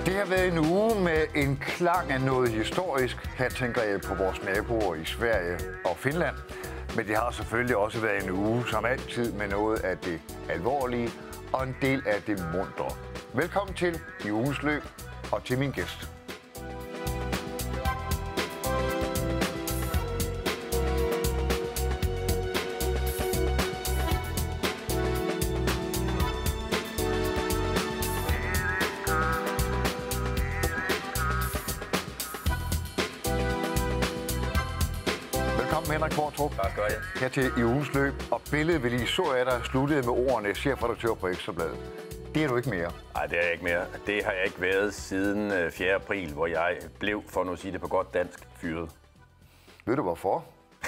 Det har været en uge med en klang af noget historisk. Her tænker jeg på vores naboer i Sverige og Finland. Men det har selvfølgelig også været en uge, som altid, med noget af det alvorlige og en del af det muntre. Velkommen til i ugens løb og til min gæst. Henrik Kvartrup, her til i ugens løb, og billedet vi lige så af dig sluttede med ordene chefredaktør på Ekstra Bladet. Det er du ikke mere. Nej, det er jeg ikke mere. Det har jeg ikke været siden 4. april, hvor jeg blev, for nu at sige det på godt dansk, fyret. Ved du hvorfor?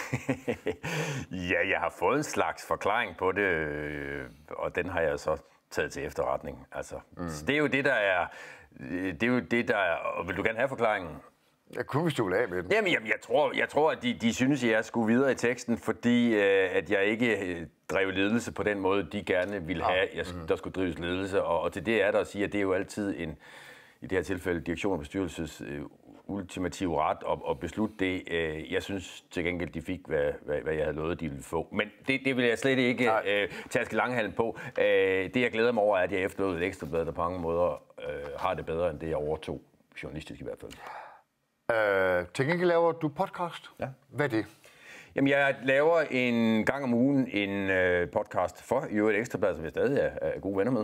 Ja, jeg har fået en slags forklaring på det, og den har jeg så taget til efterretning. Altså, så det er jo det, der er... Og vil du gerne have forklaringen? Jeg kunne vi stole af med den. Jamen, jeg tror, at de synes, at jeg skulle videre i teksten, fordi at jeg ikke drev ledelse på den måde, de gerne ville have, der skulle drives ledelse. Og til det er der at sige, at det er jo altid i det her tilfælde, direktion og bestyrelses ultimative ret at beslutte det. Jeg synes til gengæld, de fik, hvad jeg havde lovet, de ville få. Men det vil jeg slet ikke taske langhalm på. Det, jeg glæder mig over, er, at jeg efterlod et Ekstra Blad, der på mange måder har det bedre, end det jeg overtog, journalistisk i hvert fald. Til gengæld laver du podcast. Ja. Hvad er det? Jamen, jeg laver en gang om ugen en podcast for i øvrigt Ekstra Bladet, som jeg stadig er gode venner med,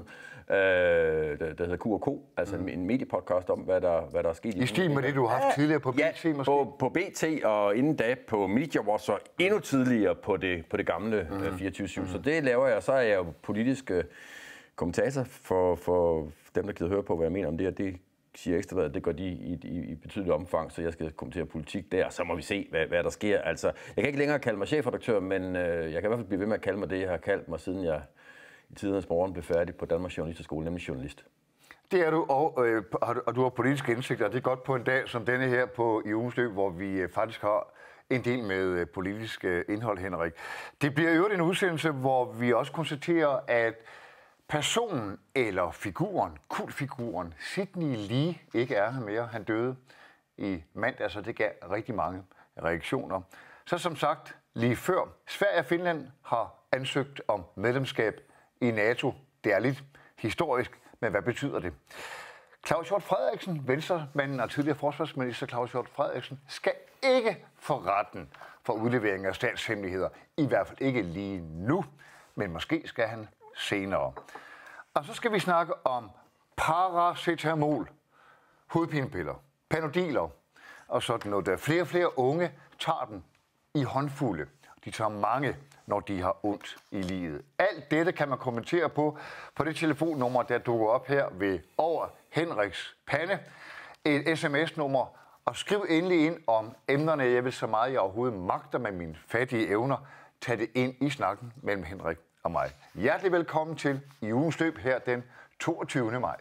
der hedder Q&K, altså en mediepodcast om, hvad der er sket. I stil med det, du har haft tidligere på BT måske? På BT, og inden da på MediaWatch, så endnu tidligere på det gamle 24/7. Så det laver jeg, og så er jeg jo politisk kommentator for dem, der gider høre på, hvad jeg mener om det, og det siger Ekstra Bladet, det gør de i betydeligt omfang, så jeg skal kommentere politik der, så må vi se, hvad der sker. Altså, jeg kan ikke længere kalde mig chefredaktør, men jeg kan i hvert fald blive ved med at kalde mig det, jeg har kaldt mig, siden jeg i tidernes morgen blev færdig på Danmarks Journalisterskole, nemlig journalist. Det er du, og du har politiske indsigter, og det er godt på en dag som denne her på i ugens løb, hvor vi faktisk har en del med politisk indhold, Henrik. Det bliver jo en udsendelse, hvor vi også konstaterer, at personen eller figuren, kultfiguren, Sidney Lee, ikke er her mere. Han døde i mandag, så det gav rigtig mange reaktioner. Så som sagt, lige før, Sverige og Finland har ansøgt om medlemskab i NATO. Det er lidt historisk, men hvad betyder det? Claus Hjort Frederiksen, venstremanden og tidligere forsvarsminister Claus Hjort Frederiksen, skal ikke få retten for udlevering af statshemmeligheder. I hvert fald ikke lige nu, men måske skal han senere. Og så skal vi snakke om paracetamol, hovedpinepiller, panodiler og sådan noget. Der flere og flere unge tager den i håndfulde. De tager mange, når de har ondt i livet. Alt dette kan man kommentere på det telefonnummer, der dukker op her ved over Henriks pande. Et sms-nummer, og skriv endelig ind om emnerne, jeg vil så meget jeg overhovedet magter med mine fattige evner. Tag det ind i snakken mellem Henrik og mig. Hjertelig velkommen til i ugens løb her den 22. maj.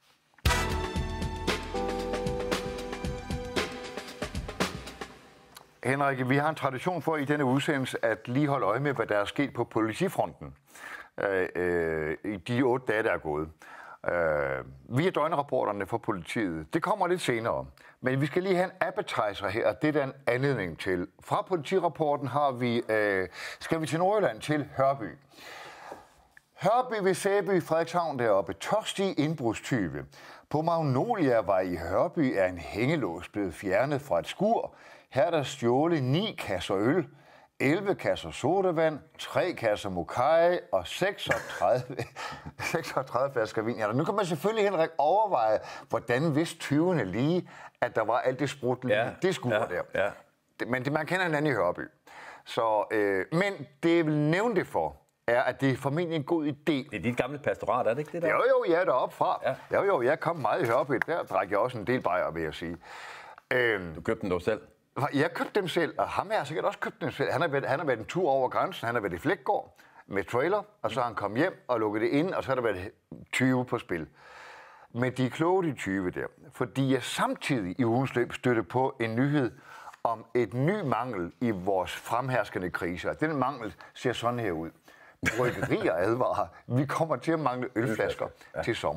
Henrik, vi har en tradition for i denne udsendelse at lige holde øje med, hvad der er sket på politifronten i de 8 dage, der er gået. Via døgnrapporterne for politiet. Det kommer lidt senere. Men vi skal lige have en appetizer her, og det er der en anledning til. Fra politirapporten har vi, skal vi til Nordjylland, til Hørby. Hørby ved Sæby, Frederikshavn deroppe. Tørstige indbrudstyve. På Magnoliavej i Hørby er en hængelås blevet fjernet fra et skur. Her er der stjålet 9 kasser øl, 11 kasser sodavand, 3 kasser mokai og 36 flasker vin. Ja, nu kan man selvfølgelig, Henrik, overveje, hvordan vidste tyvene lige, at der var alt det sprut lige det skur der. Ja. Men man kender hinanden i Hørby. Så, men det jeg vil nævne det for, er, at det er formentlig en god idé. Det er dit gamle pastorat, er det ikke det der? Jo, jeg er deroppe fra. Ja. Jo, jeg kom meget i Hørby. Der drak jeg også en del bajer, vil jeg sige. Du købte den dog selv? Jeg købte dem selv, og ham har sikkert også købt dem selv. Han har været en tur over grænsen, han har været i Flækgaard med trailer, og så har han kommet hjem og lukket det ind, og så har der været 20 på spil. Men de er kloge, de 20 der, fordi jeg samtidig i ugens løb støtte på en nyhed om et ny mangel i vores fremherskende kriser. Den mangel ser sådan her ud. Bryggerier advarer, vi kommer til at mangle ølflasker til sommer.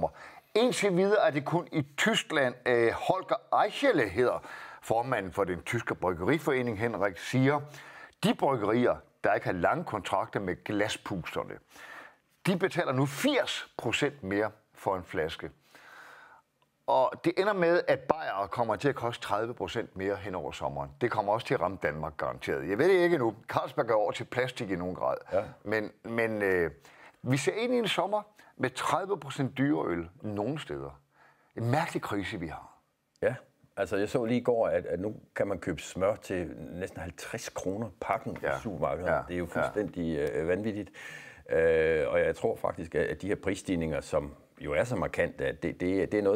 Indtil videre er det kun i Tyskland, Holger Eichele hedder, formanden for den tyske bryggeriforening, Henrik, siger, de bryggerier, der ikke har lange kontrakter med glaspusterne, de betaler nu 80% mere for en flaske. Og det ender med, at bajer kommer til at koste 30% mere hen over sommeren. Det kommer også til at ramme Danmark garanteret. Jeg ved det ikke nu. Carlsberg går over til plastik i nogen grad. Ja. Men vi ser ind i en sommer med 30% dyrere øl nogle steder. En mærkelig krise, vi har. Ja, altså jeg så lige i går, at nu kan man købe smør til næsten 50 kroner pakken i supermarkedet. Ja. Det er jo fuldstændig vanvittigt. Og jeg tror faktisk, at de her prisstigninger, som jo er så markant, at det er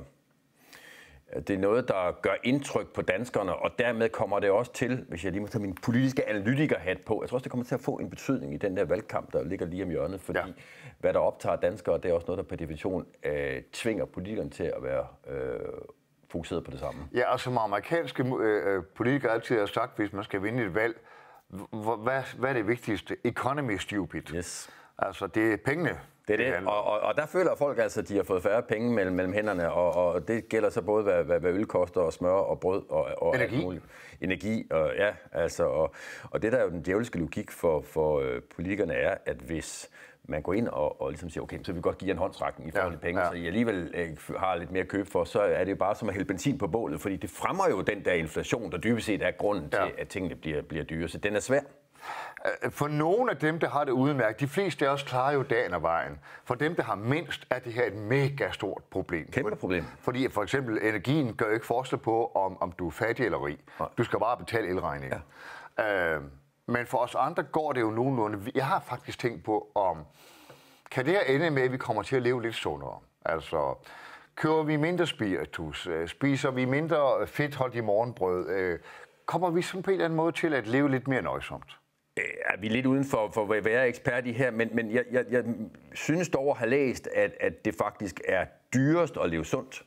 noget, der gør indtryk på danskerne, og dermed kommer det også til, hvis jeg lige må tage min politiske analytikerhat på, jeg tror også, det kommer til at få en betydning i den der valgkamp, der ligger lige om hjørnet, fordi hvad der optager danskere, det er også noget, der per definition tvinger politikerne til at være fokuseret på det samme. Ja, og som amerikanske politikere altid har sagt, hvis man skal vinde et valg, hvad er det vigtigste? Economy stupid. Yes. Altså, det er pengene. Det er det, og der føler folk altså, at de har fået færre penge mellem hænderne, og det gælder så både, hvad øl koster, og smør, og brød, og energi, og ja, altså, og det der er jo den djævelske logik for politikerne er, at hvis man går ind og ligesom siger, okay, så vil vi godt give en håndsrækning i forhold til penge, så I alligevel har lidt mere køb for, så er det jo bare som at hælde benzin på bålet, fordi det fremmer jo den der inflation, der dybest set er grunden til, at tingene bliver dyre, så den er svær. For nogle af dem, der har det udmærket, de fleste af os klarer jo dagen og vejen. For dem, der har mindst, er det her et mega stort problem. Kæmpe problem. Fordi for eksempel energien gør ikke forskel på, om du er fattig eller rig. Du skal bare betale elregningen. Ja. Men for os andre går det jo nogenlunde. Jeg har faktisk tænkt på, kan det her ende med, at vi kommer til at leve lidt sundere? Altså, kører vi mindre spiritus? Spiser vi mindre fedtholdigt morgenbrød? Kommer vi sådan på en eller anden måde til at leve lidt mere nøjsomt? Er vi lidt uden for hvad jeg er ekspert i her, men jeg synes dog at have læst, at det faktisk er dyrest at leve sundt.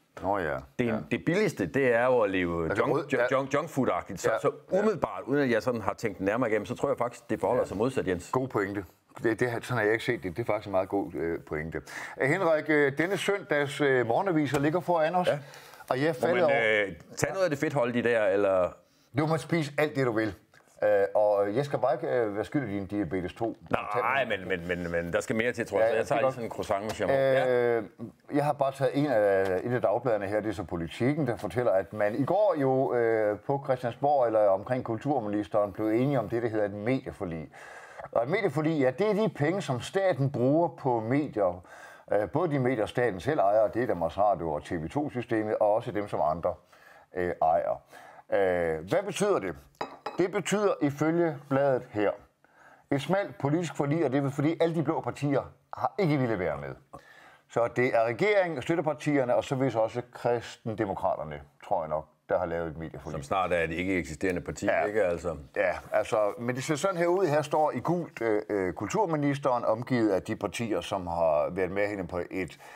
Det billigste, det er jo at leve junkfood-agtigt. Så umiddelbart, uden at jeg sådan har tænkt nærmere igennem, så tror jeg faktisk, det forholder sig modsat, Jens. God pointe. Sådan har jeg ikke set det. Det er faktisk en meget god pointe. Henrik, denne søndags morgenaviser ligger foran os. Ja. Og jeg falder over... Tag noget af det fedtholdige der, eller... Du må spise alt det, du vil. Og jeg skal bare ikke være skyld i din diabetes 2. Nej, men der skal mere til, tror jeg. Så jeg tager lige sådan en croissant med chamon. Jeg har bare taget en af dagbladene her, det er så Politikken, der fortæller, at man i går jo på Christiansborg eller omkring kulturministeren blev enige om det, der hedder et medieforlig. Og et medieforlig, ja, det er de penge, som staten bruger på medier. Både de medier, staten selv ejer, det er Danmarks Radio og TV2-systemet, og også dem, som andre ejer. Hvad betyder det? Det betyder ifølge bladet her et smalt politisk forlig, og det er fordi alle de blå partier har ikke ville være med. Så det er regeringen og støttepartierne, og så vil også Kristendemokraterne, tror jeg nok, der har lavet et medieforlig. Som snart er et ikke eksisterende parti, ikke altså? Ja, altså, men det ser sådan her ud. Her står i gult kulturministeren, omgivet af de partier, som har været med hende på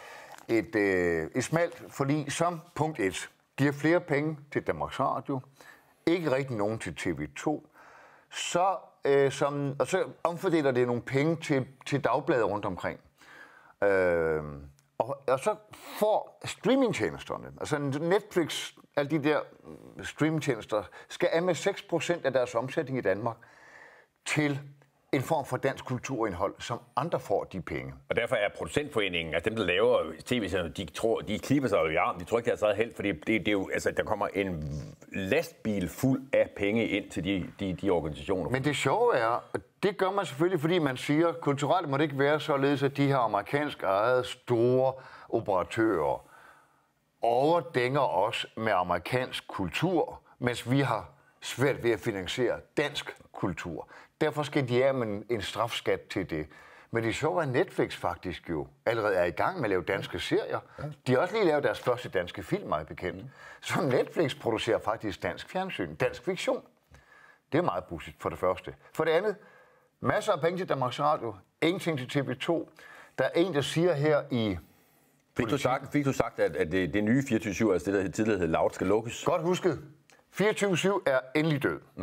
et smalt forlig, som punkt 1 giver flere penge til Danmarks Radio, ikke rigtig nogen til TV2, og så omfordeler det nogle penge til dagbladet rundt omkring. Og så får streamingtjenesterne, altså Netflix, alle de der streamingtjenester, skal af med 6% af deres omsætning i Danmark til en form for dansk kulturindhold, som andre får de penge. Og derfor er producentforeningen, altså dem, der laver tv-serier, de klipper sig jo i armen. De tror ikke, det er så helt, fordi det er jo, altså, der kommer en lastbil fuld af penge ind til de organisationer. Men det sjove er, det gør man selvfølgelig, fordi man siger, at kulturelt må det ikke være således, at de her amerikansk ejede store operatører overdænger os med amerikansk kultur, mens vi har svært ved at finansiere dansk kultur. Derfor skal de have en strafskat til det. Men det sjove er, at Netflix faktisk jo allerede er i gang med at lave danske serier. De har også lige lavet deres første danske film, meget bekendt. Så Netflix producerer faktisk dansk fjernsyn, dansk fiktion. Det er meget pudsigt for det første. For det andet, masser af penge til Danmarks Radio, ingenting til TV2. Der er en, der siger her i... Fik du sagt, at det nye 24/7, altså det der tidligere hed Loud, skal lukkes? Godt husket. 24/7 er endelig død.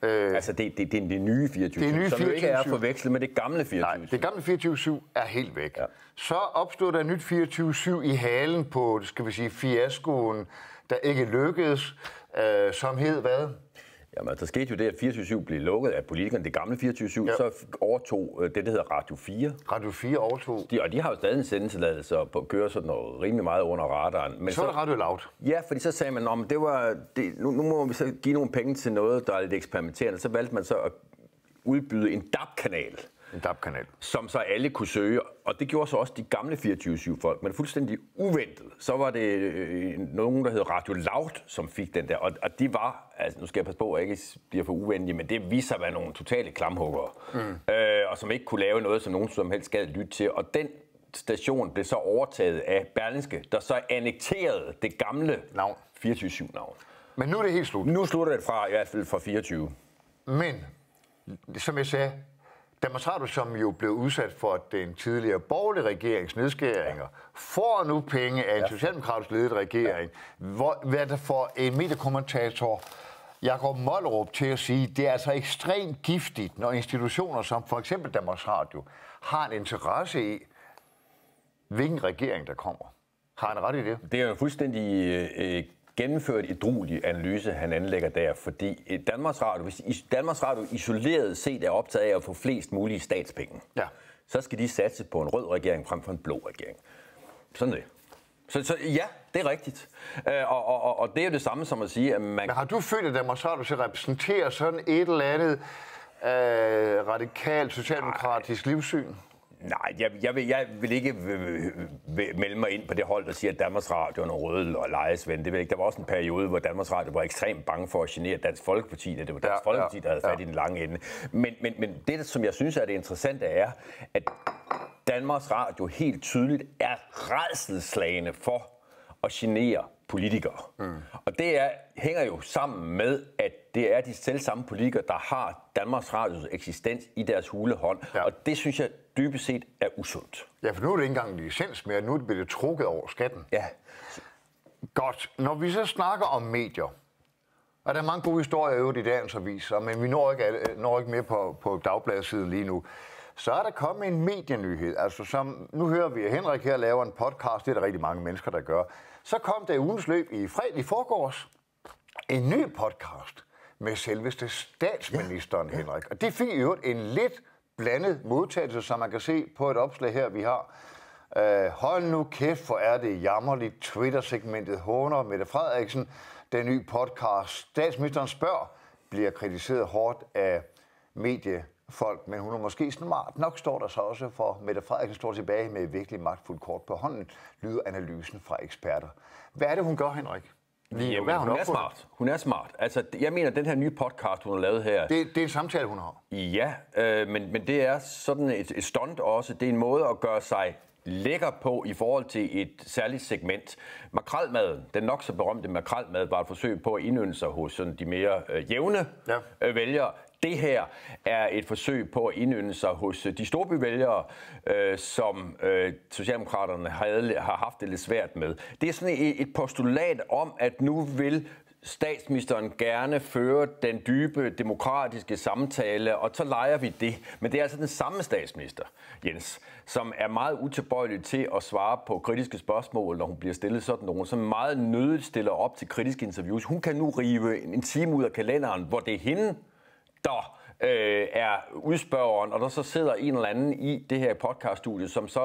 Altså, det er det nye 24/7, det nye som jo ikke 24/7. er forvekslet med det gamle 24/7. Nej, det gamle 24/7 er helt væk. Ja. Så opstod der et nyt 24/7 i halen på, skal vi sige, fiaskoen, der ikke lykkedes, som hed hvad? Jamen, der skete jo det, at 24/7 blev lukket af politikerne. Det gamle 24/7, ja. Så overtog det, der hedder Radio 4. Radio 4 overtog. Og de har jo stadig en sendetilladelse og kører sådan noget rimelig meget under radaren. Men så var det Radio Loud. Ja, fordi så sagde man, nu må vi så give nogle penge til noget, der er lidt eksperimenterende. Så valgte man så at udbyde en DAB-kanal. En DAB-kanal. Som så alle kunne søge, og det gjorde så også de gamle 24/7-folk, men fuldstændig uventet. Så var det nogen, der hed Radio Loud, som fik den der, og de var, altså nu skal jeg passe på, at jeg ikke bliver for uvenlige, men det viser sig at være nogle totale klamhuggere, og som ikke kunne lave noget, som nogen som helst gad lytte til, og den station blev så overtaget af Berlingske, der så annekterede det gamle 24/7-navn. Men nu er det helt slut. Nu slutter det fra, i hvert fald fra 24. Men, som jeg sagde, Danmarks Radio, som jo blev udsat for den tidligere borgerlige regerings nedskæringer, får nu penge af en socialdemokratisk ledet regering, hvad der får en mediekommentator, Jakob Mollerup, til at sige, det er altså ekstremt giftigt, når institutioner som for eksempel Danmarks Radio har en interesse i, hvilken regering der kommer. Har han ret i det? Det er jo fuldstændig gennemført ædruelig analyse, han anlægger der, fordi Danmarks Radio, hvis Danmarks Radio isoleret set er optaget af at få flest mulige statspenge, så skal de satse på en rød regering frem for en blå regering. Sådan det. Så ja, det er rigtigt. Og det er jo det samme som at sige, at man... Men har du følt, at Danmarks Radio skal repræsentere sådan et eller andet radikalt socialdemokratisk livssyn? Nej, jeg vil ikke melde mig ind på det hold, der siger, at Danmarks Radio er en røde lejesvend. Det vil ikke. Der var også en periode, hvor Danmarks Radio var ekstremt bange for at genere Dansk Folkeparti, det var Dansk Folkeparti, der havde fat i den lange ende. Men det, som jeg synes er det interessante, er, at Danmarks Radio helt tydeligt er rædselsslagende for at genere politikere. Og det hænger jo sammen med, at det er de selvsamme politikere, der har Danmarks Radios eksistens i deres hule hånd. Og det synes jeg dybest set er usundt. Ja, for nu er det ikke engang en licens mere, nu er det blevet trukket over skatten. Ja. Godt. Når vi så snakker om medier, og der er mange gode historier i dagens aviser, men vi når ikke mere på dagbladssiden lige nu, så er der kommet en medienyhed. Altså som, nu hører vi, at Henrik her laver en podcast, det er der rigtig mange mennesker, der gør. Så kom der i ugens løb i forgårs en ny podcast med selveste statsministeren, Henrik. Og det fik jo en lidt blandet modtagelse, som man kan se på et opslag her, vi har. Hold nu kæft, hvor er det jammerligt. Twitter-segmentet håner Mette Frederiksen. Den nye podcast, Statsministeren spørger, bliver kritiseret hårdt af mediefolk, men hun er måske smart nok, står der så også, for Mette Frederiksen står tilbage med et virkelig magtfuldt kort på hånden, lyder analysen fra eksperter. Hvad er det, hun gør, Henrik? Jamen, hun er smart. Hun er smart. Altså, jeg mener, den her nye podcast, hun har lavet her... Det er en samtale, hun har. Ja, men det er sådan et stunt også. Det er en måde at gøre sig lækker på i forhold til et særligt segment. Makrelmaden, den nok så berømte makrelmad, var et forsøg på at indynde sig hos sådan de mere jævne vælgere. Det her er et forsøg på at indynde sig hos de storbyvælgere, som Socialdemokraterne har haft det lidt svært med. Det er sådan et postulat om, at nu vil statsministeren gerne føre den dybe demokratiske samtale, og så leger vi det. Men det er altså den samme statsminister, Jens, som er meget utilbøjelig til at svare på kritiske spørgsmål, når hun bliver stillet sådan nogen, som meget nødigt stiller op til kritiske interviews. Hun kan nu rive en time ud af kalenderen, hvor det er hende, der er udspørgeren, og der så sidder en eller anden i det her podcaststudie, som så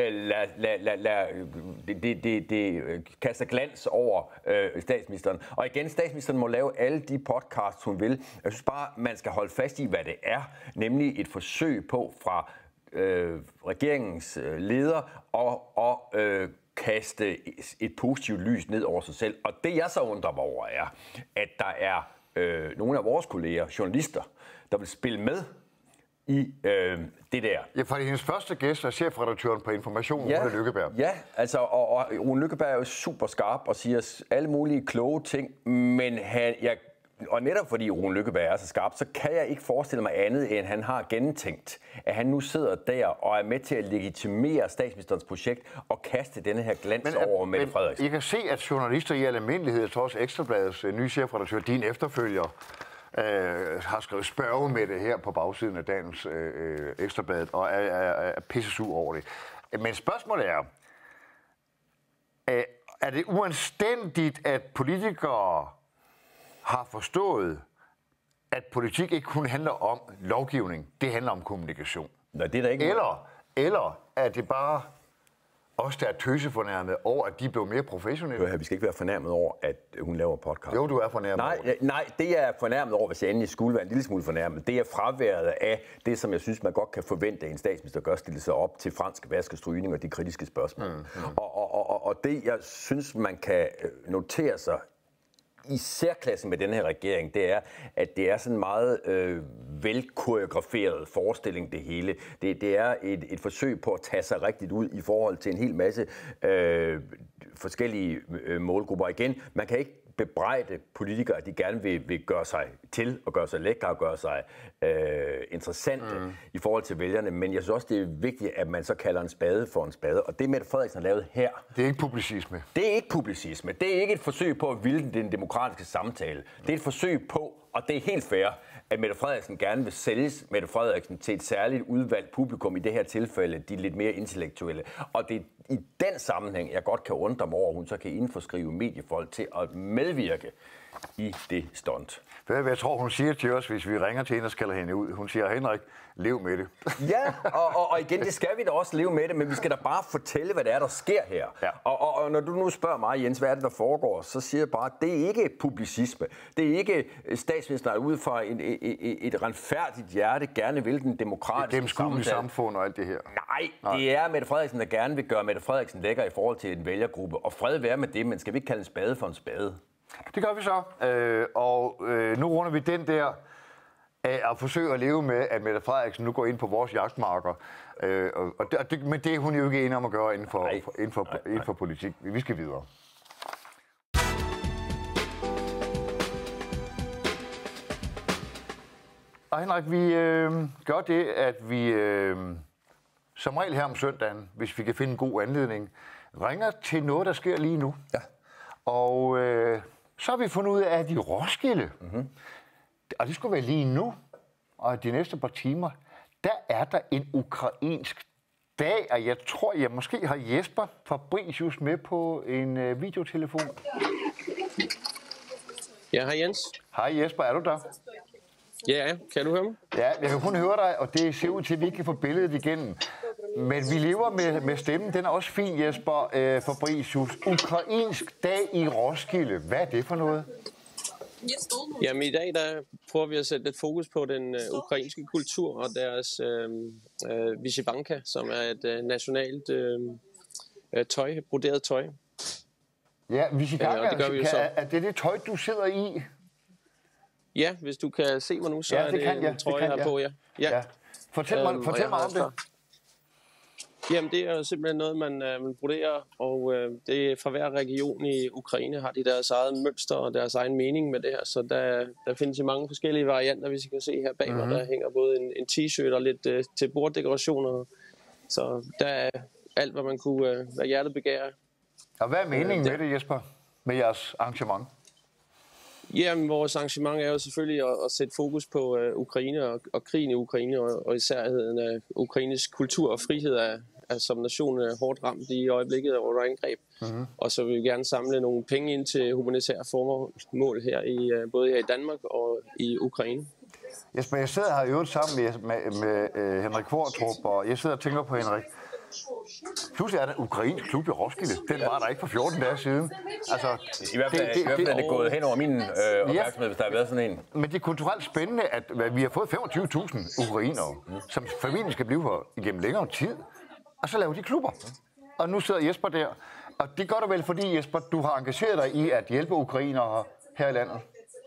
kaster glans over statsministeren. Og igen, statsministeren må lave alle de podcasts, hun vil. Jeg synes bare, man skal holde fast i, hvad det er, nemlig et forsøg på fra regeringens leder og kaste et positivt lys ned over sig selv. Og det, jeg så undrer mig over, er, at der er nogle af vores kolleger, journalister, der vil spille med i det der. Ja, for hendes første gæst er chefredaktøren på Information, Rune Lykkeberg. Ja, altså, og Rune Lykkeberg er jo super skarp og siger alle mulige kloge ting, men og netop fordi Rune Lykkeberg er så skarp, så kan jeg ikke forestille mig andet, end han har gennemtænkt, at han nu sidder der og er med til at legitimere statsministerens projekt og kaste denne her glans over Mette Frederiksen. I kan se, at journalister i almindelighed, så også Ekstrabladets nye chefredaktør, din efterfølger, har skrevet spørge med det her på bagsiden af dagens Ekstrabladet, og er pissesur over det. Men spørgsmålet er det uanstændigt, at politikere har forstået, at politik ikke kun handler om lovgivning, det handler om kommunikation? Nej, det er der ikke. Eller er det bare os, der er tøsefornærmet over, at de blev mere professionelle? Vi skal ikke være fornærmet over, at hun laver podcast. Jo, du er fornærmet over det. Nej, det jeg er fornærmet over, hvis jeg endelig skulle være en lille smule fornærmet, det er fraværet af det, som jeg synes, man godt kan forvente, at en statsminister gør, stille sig op til fransk vaskestrygning og de kritiske spørgsmål. Og det, jeg synes, man kan notere sig i særklasse med den her regering, det er, at det er sådan en meget velkoreograferet forestilling, det hele. Det er et forsøg på at tage sig rigtigt ud i forhold til en hel masse forskellige målgrupper. Igen, man kan ikke bebrejde politikere, at de gerne vil gøre sig til og gøre sig lækre og gøre sig interessante i forhold til vælgerne. Men jeg synes også, det er vigtigt, at man så kalder en spade for en spade. Og det, Mette Frederiksen har lavet her... Det er ikke publicisme. Det er ikke publicisme. Det er ikke et forsøg på at vilde den demokratiske samtale. Det er et forsøg på, og det er helt fair, at Mette Frederiksen gerne vil sælges Mette Frederiksen til et særligt udvalgt publikum, i det her tilfælde de lidt mere intellektuelle. Og det er i den sammenhæng, jeg godt kan undre mig over, at hun så kan indforskrive mediefolk til at medvirke i det stunt. Jeg tror, hun siger til os, hvis vi ringer til hende og skælder hende ud. Hun siger, Henrik, lev med det. Ja, og igen, det skal vi da også leve med det, men vi skal da bare fortælle, hvad det er, der sker her. Ja. Og når du nu spørger mig, Jens, hvad er det, der foregår, så siger jeg bare, at det er ikke publicisme. Det er ikke statsministeren ud fra et retfærdigt hjerte gerne vil den demokratiske samfund og alt det her. Nej, det er Mette Frederiksen, der gerne vil gøre Mette Frederiksen lækker i forhold til en vælgergruppe. Og fred være med det, men skal vi ikke kalde en spade for en spade? Det gør vi så, nu runder vi den der af at forsøge at leve med, at Mette Frederiksen nu går ind på vores jagtmarker. Men det er hun jo ikke enig om at gøre inden for politik. Vi skal videre. Og Henrik, vi gør det, at vi som regel her om søndagen, hvis vi kan finde en god anledning, ringer til noget, der sker lige nu. Ja. Og så har vi fundet ud af, at i Roskilde, og det skulle være lige nu, og de næste par timer, der er der en ukrainsk dag, og jeg tror, jeg måske har Jesper Fabricius med på en videotelefon. Ja, hej Jens. Hej Jesper, er du der? Ja, kan du høre mig? Ja, jeg kan kun høre dig, og det ser ud til, at vi ikke kan få billedet igennem. Men vi lever med stemmen. Den er også fin, Jesper Fabricius. Ukrainsk dag i Roskilde. Hvad er det for noget? Jamen i dag der prøver vi at sætte lidt fokus på den ukrainske kultur og deres vyshyvanka, som er et nationalt tøj, broderet tøj. Ja, vyshyvanka, er det tøj, du sidder i? Ja, hvis du kan se mig nu, så er det en trøje her på, ja. Fortæl mig om det. Jamen, det er jo simpelthen noget, man broderer, og det er fra hver region i Ukraine har de deres eget mønster og deres egen mening med det her, så der findes i mange forskellige varianter, hvis I kan se her bag mig. Der hænger både en t-shirt og lidt til borddekorationer, så der er alt, hvad man kunne, hvad hjertet begærer. Og hvad er meningen med det, Jesper, med jeres arrangement? Jamen, vores arrangement er jo selvfølgelig at sætte fokus på Ukraine og krigen i Ukraine, og isærheden af Ukraines kultur og frihed er som nation hårdt ramt i øjeblikket over angreb. Og så vil vi gerne samle nogle penge ind til humanitære formål her både her i Danmark og i Ukraine. Jesper, jeg sidder her i øvrigt sammen med Henrik Kvartrup, og jeg sidder og tænker på Henrik. Pludselig er der en ukrainsk klub i Roskilde. Den var der ikke for 14 dage siden. Altså, I hvert fald er det gået hen over min opmærksomhed, hvis der har været sådan en. Men det er kulturelt spændende, at vi har fået 25.000 ukrainere, som familien skal blive her igennem længere tid. Og så laver de klubber. Og nu sidder Jesper der. Og det gør du vel, fordi Jesper, du har engageret dig i at hjælpe ukrainere her i landet?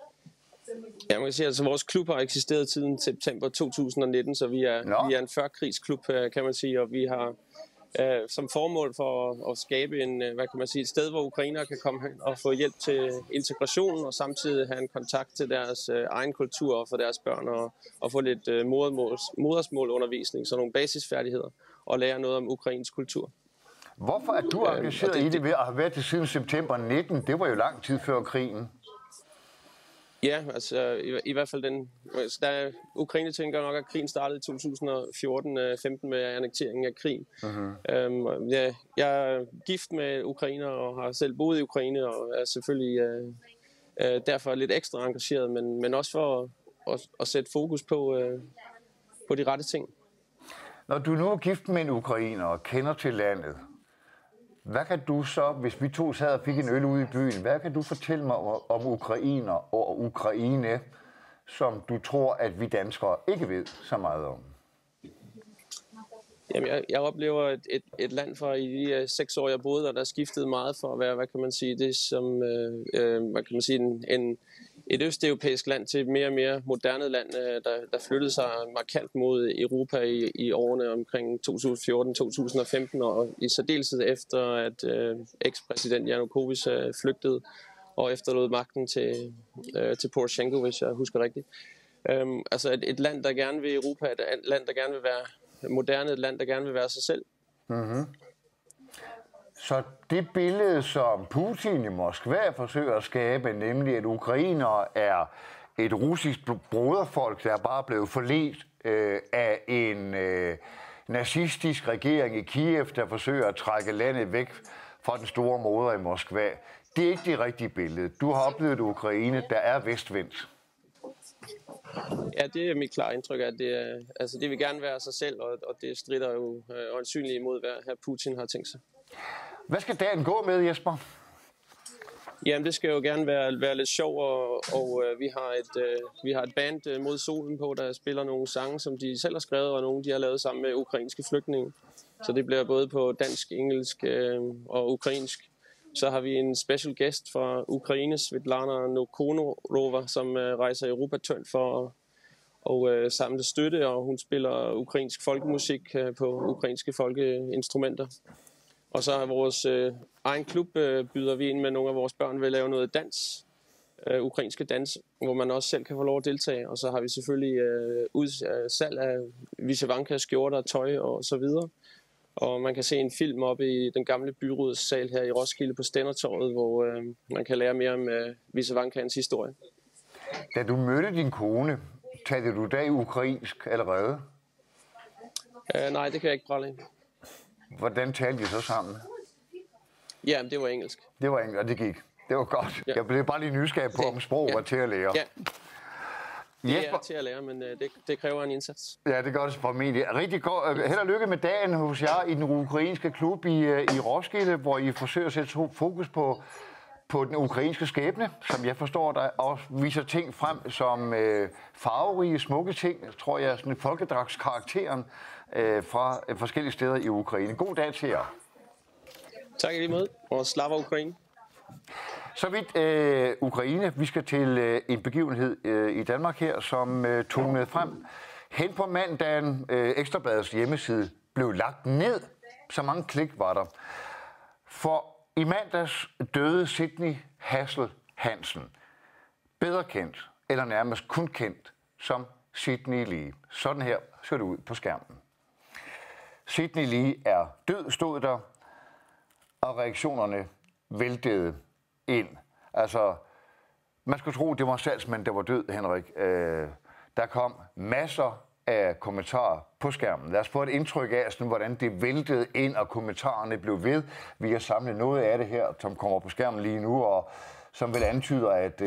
Ja, man kan sige, at altså, vores klub har eksisteret siden september 2019, så vi er en førkrigsklub, kan man sige, og vi har som formål for at skabe et sted, hvor ukrainere kan komme hen og få hjælp til integration, og samtidig have en kontakt til deres egen kultur og for deres børn, og få lidt modersmålundervisning, så nogle basisfærdigheder, og lære noget om ukrainsk kultur. Hvorfor er du engageret i det ved at have været til siden september 19? Det var jo lang tid før krigen. Ja, altså i hvert fald Ukraine tænker nok, at krigen startede i 2014-15 med annekteringen af Krim. Jeg er gift med ukrainer og har selv boet i Ukraine og er selvfølgelig derfor lidt ekstra engageret, men også for at sætte fokus på de rette ting. Når du nu er gift med en ukrainer og kender til landet, hvad kan du så, hvis vi to sad og fik en øl ude i byen, hvad kan du fortælle mig om ukrainer og Ukraine, som du tror, at vi danskere ikke ved så meget om? Jamen, jeg oplever et land fra i de 6 år, jeg boede, og der skiftede meget for at være, hvad kan man sige, det som, hvad kan man sige, et østeuropæisk land til et mere og mere moderne land, der flyttede sig markant mod Europa i årene omkring 2014-2015, og i særdeleshed efter, at ekspræsident Janukovic flygtede og efterlod magten til Poroshenko, hvis jeg husker rigtigt. Altså et land, der gerne vil Europa, et land, der gerne vil være moderne, et land, der gerne vil være sig selv. Mm-hmm. Så det billede, som Putin i Moskva forsøger at skabe, nemlig at ukrainere er et russisk broderfolk, der er bare blevet forledt af en nazistisk regering i Kiev, der forsøger at trække landet væk fra den store moder i Moskva. Det er ikke det rigtige billede. Du har oplevet et Ukraine, der er vestvendt. Ja, det er mit klare indtryk, at det vil gerne være sig selv, og det strider jo øjensynligt imod, hvad hr. Putin har tænkt sig. Hvad skal dagen gå med, Jesper? Jamen, det skal jo gerne være lidt sjov, og vi har et band mod solen på, der spiller nogle sange, som de selv har skrevet, og nogle, de har lavet sammen med ukrainske flygtninge. Så det bliver både på dansk, engelsk og ukrainsk. Så har vi en special guest fra Ukraine, Svetlana Nokonorova, som rejser Europa-turn for at samle støtte, og hun spiller ukrainsk folkemusik på ukrainske folkeinstrumenter. Og så har vores egen klub byder vi ind med nogle af vores børn ved at lave noget dans, ukrainske dans, hvor man også selv kan få lov at deltage. Og så har vi selvfølgelig salg af Visevanka skjorter, tøj og så videre. Og man kan se en film oppe i den gamle byrådssal her i Roskilde på Stændertorvet, hvor man kan lære mere om Visevankans historie. Da du mødte din kone, talte du da ukrainsk allerede? Nej, det kan jeg ikke prale af. Hvordan talte I så sammen? Ja, det var engelsk. Det var engelsk, og det gik. Det var godt. Ja. Jeg blev bare lige nysgerrig på, om sprog var til at lære. Ja. Det er til at lære, men det kræver en indsats. Ja, det gør det formentlig. Rigtig godt. Held og lykke med dagen hos jer i den ukrainske klub i Roskilde, hvor I forsøger at sætte fokus på den ukrainske skæbne, som jeg forstår, der også viser ting frem som farverige, smukke ting, tror jeg, sådan folkedragskarakteren fra forskellige steder i Ukraine. God dag til jer. Tak i lige måde, og slava Ukraine. Så vidt Ukraine. Vi skal til en begivenhed i Danmark her, som tonede frem. Hen på mandagen, Ekstrabladets hjemmeside blev lagt ned. Så mange klik var der. For i mandags døde Sidney Hassel Hansen. Bedre kendt, eller nærmest kun kendt, som Sidney Lee. Sådan her ser det ud på skærmen. Sidney Lee er død, stod der, og reaktionerne væltede ind. Altså, man skulle tro, det var en salgsmand, der var død, Henrik. Der kom masser af kommentarer på skærmen. Lad os få et indtryk af, sådan, hvordan det væltede ind, og kommentarerne blev ved. Vi har samlet noget af det her, som kommer på skærmen lige nu, og som vel antyder, at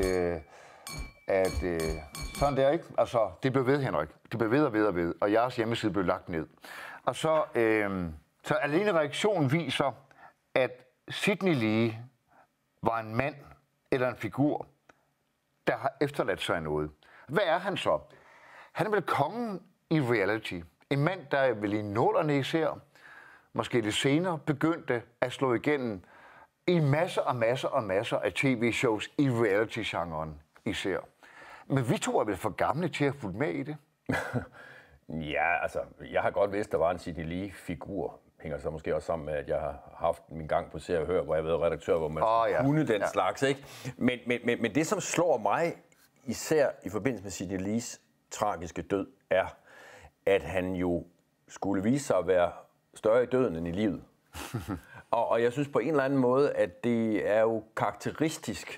sådan der, ikke? Altså, det blev ved, Henrik. Det blev ved og ved og ved, og jeres hjemmeside blev lagt ned. Og så alene reaktionen viser, at Sidney Lee var en mand eller en figur, der har efterladt sig noget. Hvad er han så? Han er vel kongen i reality. En mand, der vel i nullerne især, måske lidt senere, begyndte at slå igennem i masser af tv-shows i reality-genren især. Men vi to er vel for gamle til at fulgt med i det? Ja, altså, jeg har godt vidst, at der var en Sidney Lee-figur. Hænger så måske også sammen med, at jeg har haft min gang på Se og Hør, hvor jeg har været redaktør, hvor man kunne den slags, ikke? Men det, som slår mig, især i forbindelse med Sidney Lees tragiske død, er, at han jo skulle vise sig at være større i døden end i livet. og jeg synes på en eller anden måde, at det er jo karakteristisk,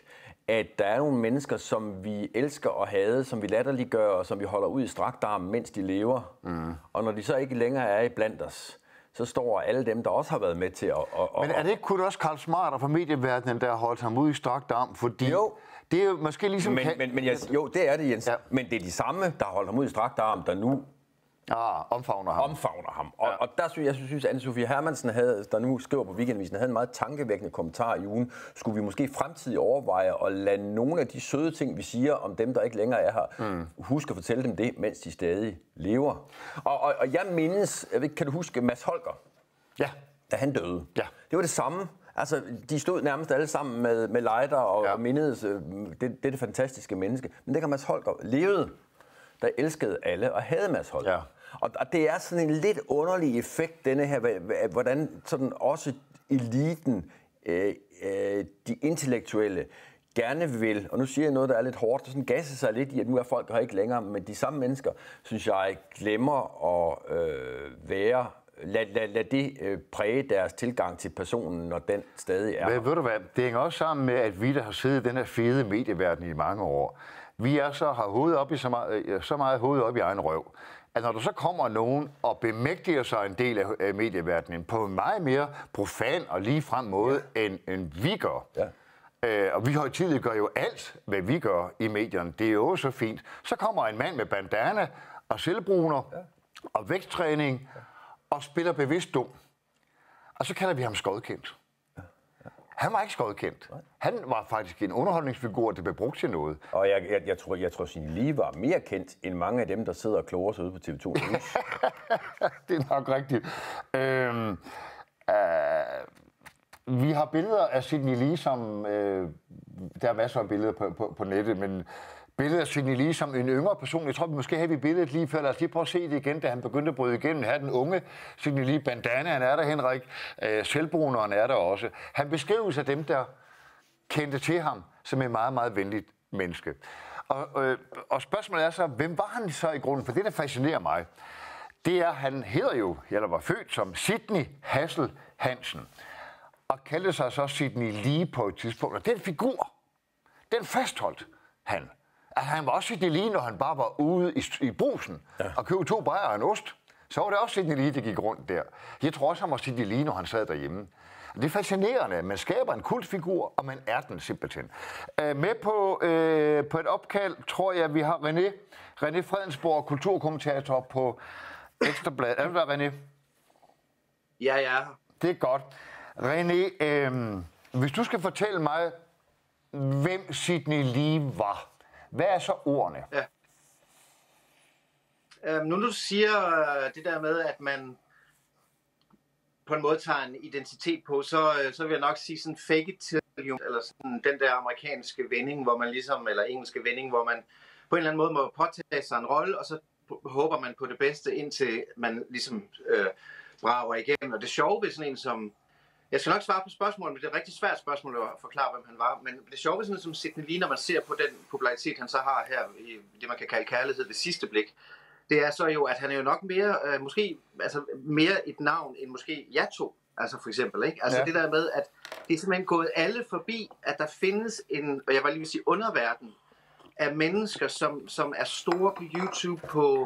at der er nogle mennesker, som vi elsker og hade, som vi latterliggør, og som vi holder ud i strakt arm, mens de lever. Og når de så ikke længere er iblandt os, så står alle dem, der også har været med til at... Men er det ikke kun også Karl Smarter fra medieverdenen, der har holdt ham ud i strakt arm? Fordi jo. Det er jo måske ligesom... Jo, det er det, Jens. Ja. Men det er de samme, der har holdt ham ud i strakt arm, der nu omfavner ham. Og der synes Anne-Sophie Hermansen, der nu skriver på Weekendavisen, havde en meget tankevækkende kommentar i ugen. Skulle vi måske fremtidig overveje at lade nogle af de søde ting, vi siger om dem, der ikke længere er her, huske at fortælle dem det, mens de stadig lever. Og jeg mindes, kan du huske Mads Holger? Ja. Da han døde. Ja. Det var det samme. Altså, de stod nærmest alle sammen med lighter og mindedes det fantastiske menneske. Men dengang Mads Holger levede, der elskede alle og havde Mads Holger. Ja. Og det er sådan en lidt underlig effekt, denne her, hvordan sådan også eliten, de intellektuelle, gerne vil, og nu siger jeg noget, der er lidt hårdt, sådan gasse sig lidt i, at nu er folk her ikke længere, men de samme mennesker, synes jeg, glemmer at være... Lad det præge deres tilgang til personen, når den stadig er. Ved du hvad, det hænger også sammen med, at vi, der har siddet i den her fede medieverden i mange år, vi er så har hovedet op i så meget hovedet op i egen røv, at når der så kommer nogen og bemægtiger sig en del af medieverdenen på en meget mere profan og ligefrem måde, end vi gør. Ja. Og vi højtidigt gør jo alt, hvad vi gør i medierne. Det er jo så fint. Så kommer en mand med bandana og selvbruner og vægttræning og spiller bevidst dum. Og så kalder vi ham skodkendt. Han var ikke skodkendt. Han var faktisk en underholdningsfigur, der blev brugt til noget. Og jeg tror Signe Lie var mere kendt end mange af dem, der sidder og kloger sig ude på TV2 News. Det er nok rigtigt. Vi har billeder af Signe Lie, som... der er masser af billeder på nettet, men... Billedet af Signe Lie som en yngre person. Jeg tror, vi måske havde billedet lige før. Lad os lige prøve at se det igen, da han begyndte at bryde igennem. Her den unge Signe Lie. Bandanaen er der, Henrik. Selvbruneren er der også. Han beskrives af dem, der kendte til ham som en meget, meget venligt menneske. Og spørgsmålet er så, hvem var han så i grunden? For det, der fascinerer mig, det er, han hedder jo, eller var født som Sidney Hassel Hansen. Og kaldte sig så Signe Lie på et tidspunkt. Og den figur, den fastholdt han. At han var også Sidney Lie, når han bare var ude i Brugsen og købte 2 bajer og en ost. Så var det også Sidney Lie, der gik rundt der. Jeg tror også, han var Sidney Lie, når han sad derhjemme. Det er fascinerende, at man skaber en kultfigur, og man er den simpelthen. Med på et opkald, tror jeg, vi har René Fredensborg, kulturkommentator på Ekstra Bladet. Er du der, René? Ja. Det er godt. René, hvis du skal fortælle mig, hvem Sidney Lie var, hvad er så ordene? Ja. Nu du siger det der med, at man på en måde tager en identitet på, så vil jeg nok sige sådan fake it till you, eller sådan den der amerikanske vending, hvor man ligesom, eller engelske vending, hvor man på en eller anden måde må påtage sig en rolle, og så håber man på det bedste, indtil man ligesom brager igennem. Og det sjove ved sådan en som... Jeg skal nok svare på spørgsmålet, men det er et rigtig svært spørgsmål at forklare, hvem han var. Men det sjove ved sådan som Sidney Lie, når man ser på den popularitet, han så har her, i det man kan kalde kærlighed ved sidste blik, det er så jo, at han er jo nok mere, måske altså mere et navn end måske jer to, altså for eksempel, ikke? Altså det der med, at det er simpelthen gået alle forbi, at der findes en, og jeg var lige vil sige underverden, af mennesker, som er store på YouTube, på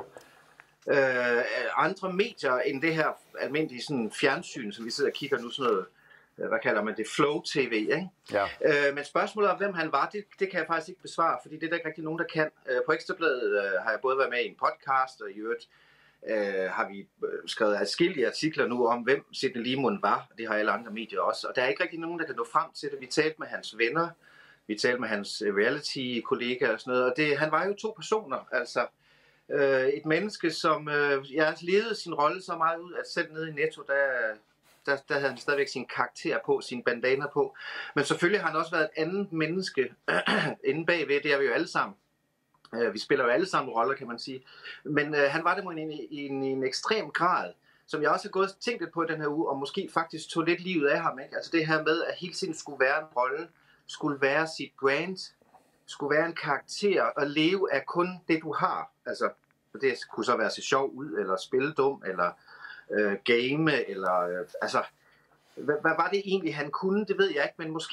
andre medier end det her almindelige sådan fjernsyn, som vi sidder og kigger nu, sådan noget, hvad kalder man det, Flow TV, ikke? Ja. Men spørgsmålet om, hvem han var, det kan jeg faktisk ikke besvare, fordi det er der ikke rigtig nogen, der kan. På Ekstrabladet har jeg både været med i en podcast, og i øvrigt har vi skrevet adskillige artikler nu om, hvem Sidney Lie var, og det har alle andre medier også, og der er ikke rigtig nogen, der kan nå frem til det. Vi talte med hans venner, vi talte med hans reality-kollegaer og sådan noget, og han var jo 2 personer, altså et menneske, som levede sin rolle så meget ud, at selv nede i Netto, der havde han stadigvæk sin karakter på, sine bandaner på. Men selvfølgelig har han også været et andet menneske inde bagved, det er vi jo alle sammen. Vi spiller jo alle sammen roller, kan man sige. Men han var det i en ekstrem grad, som jeg også har gået og tænkt lidt på den her uge, og måske faktisk tog lidt livet af ham, ikke? Altså det her med, at hele tiden skulle være en rolle, skulle være sit brand, skulle være en karakter, og leve af kun det, du har. Altså, det kunne så være at se sjov ud, eller spille dum, eller game, eller altså, hvad var det egentlig, han kunne? Det ved jeg ikke, men måske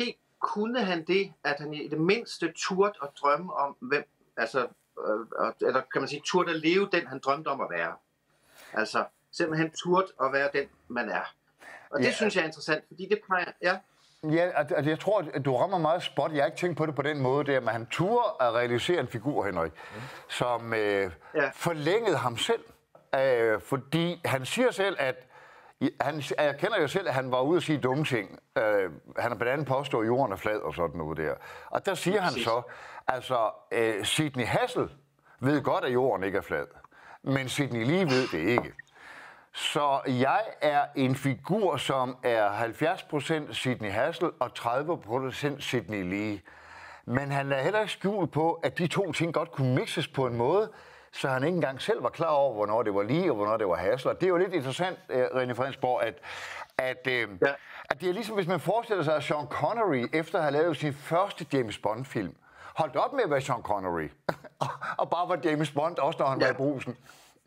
kunne han det, at han i det mindste turde at drømme om, hvem, altså, eller kan man sige, turde at leve den, han drømte om at være. Altså, simpelthen turde at være den, man er. Og det synes jeg er interessant, fordi det plejer, Ja, altså jeg tror, at du rammer meget spot. Jeg har ikke tænkt på det på den måde, der, men han turde at realisere en figur, Henrik, som forlængede ham selv. Fordi han siger selv, at jeg kender jo selv, at han var ude at sige dumme ting. Han har blandt andet påstået, at jorden er flad og sådan noget der. Og der siger han så, altså Sidney Hassel ved godt, at jorden ikke er flad, men Sidney Lee ved det ikke. Så jeg er en figur, som er 70% Sidney Hassel og 30% Sidney Lee. Men han er heller ikke skjult på, at de to ting godt kunne mixes på en måde, så han ikke engang selv var klar over, hvornår det var Lee og hvornår det var Hassel. Og det er jo lidt interessant, René Fredensborg, at det er ligesom, hvis man forestiller sig, at Sean Connery, efter at have lavet sin første James Bond-film, holdt op med at være Sean Connery, og bare var James Bond, også når han var i brusen.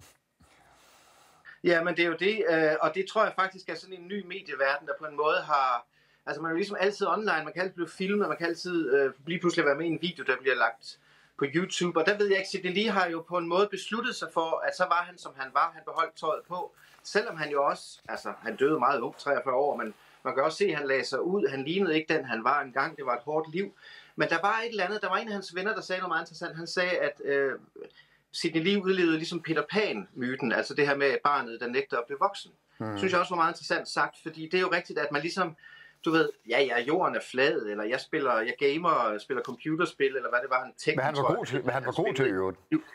Ja, men det er jo det, og det tror jeg faktisk er sådan en ny medieverden, der på en måde har... Altså man er jo ligesom altid online, man kan altid blive filmet, man kan altid lige pludselig være med i en video, der bliver lagt på YouTube, og der ved jeg ikke, Sidney Lee har jo på en måde besluttet sig for, at så var han, som han var, han beholdt tøjet på, selvom han jo også, altså han døde meget ung, 43 år, men man kan også se, at han lagde sig ud, han lignede ikke den, han var engang, det var et hårdt liv, men der var et eller andet, der var en af hans venner, der sagde noget meget interessant, han sagde, at Sidney Lee udlevede ligesom Peter Pan-myten, altså det her med barnet, der nægter at blive voksen. Synes jeg også var meget interessant sagt, fordi det er jo rigtigt, at man ligesom, du ved, jorden er flad, eller jeg gamer, spiller computerspil, eller hvad det var, han tænkte. Men han var god til det.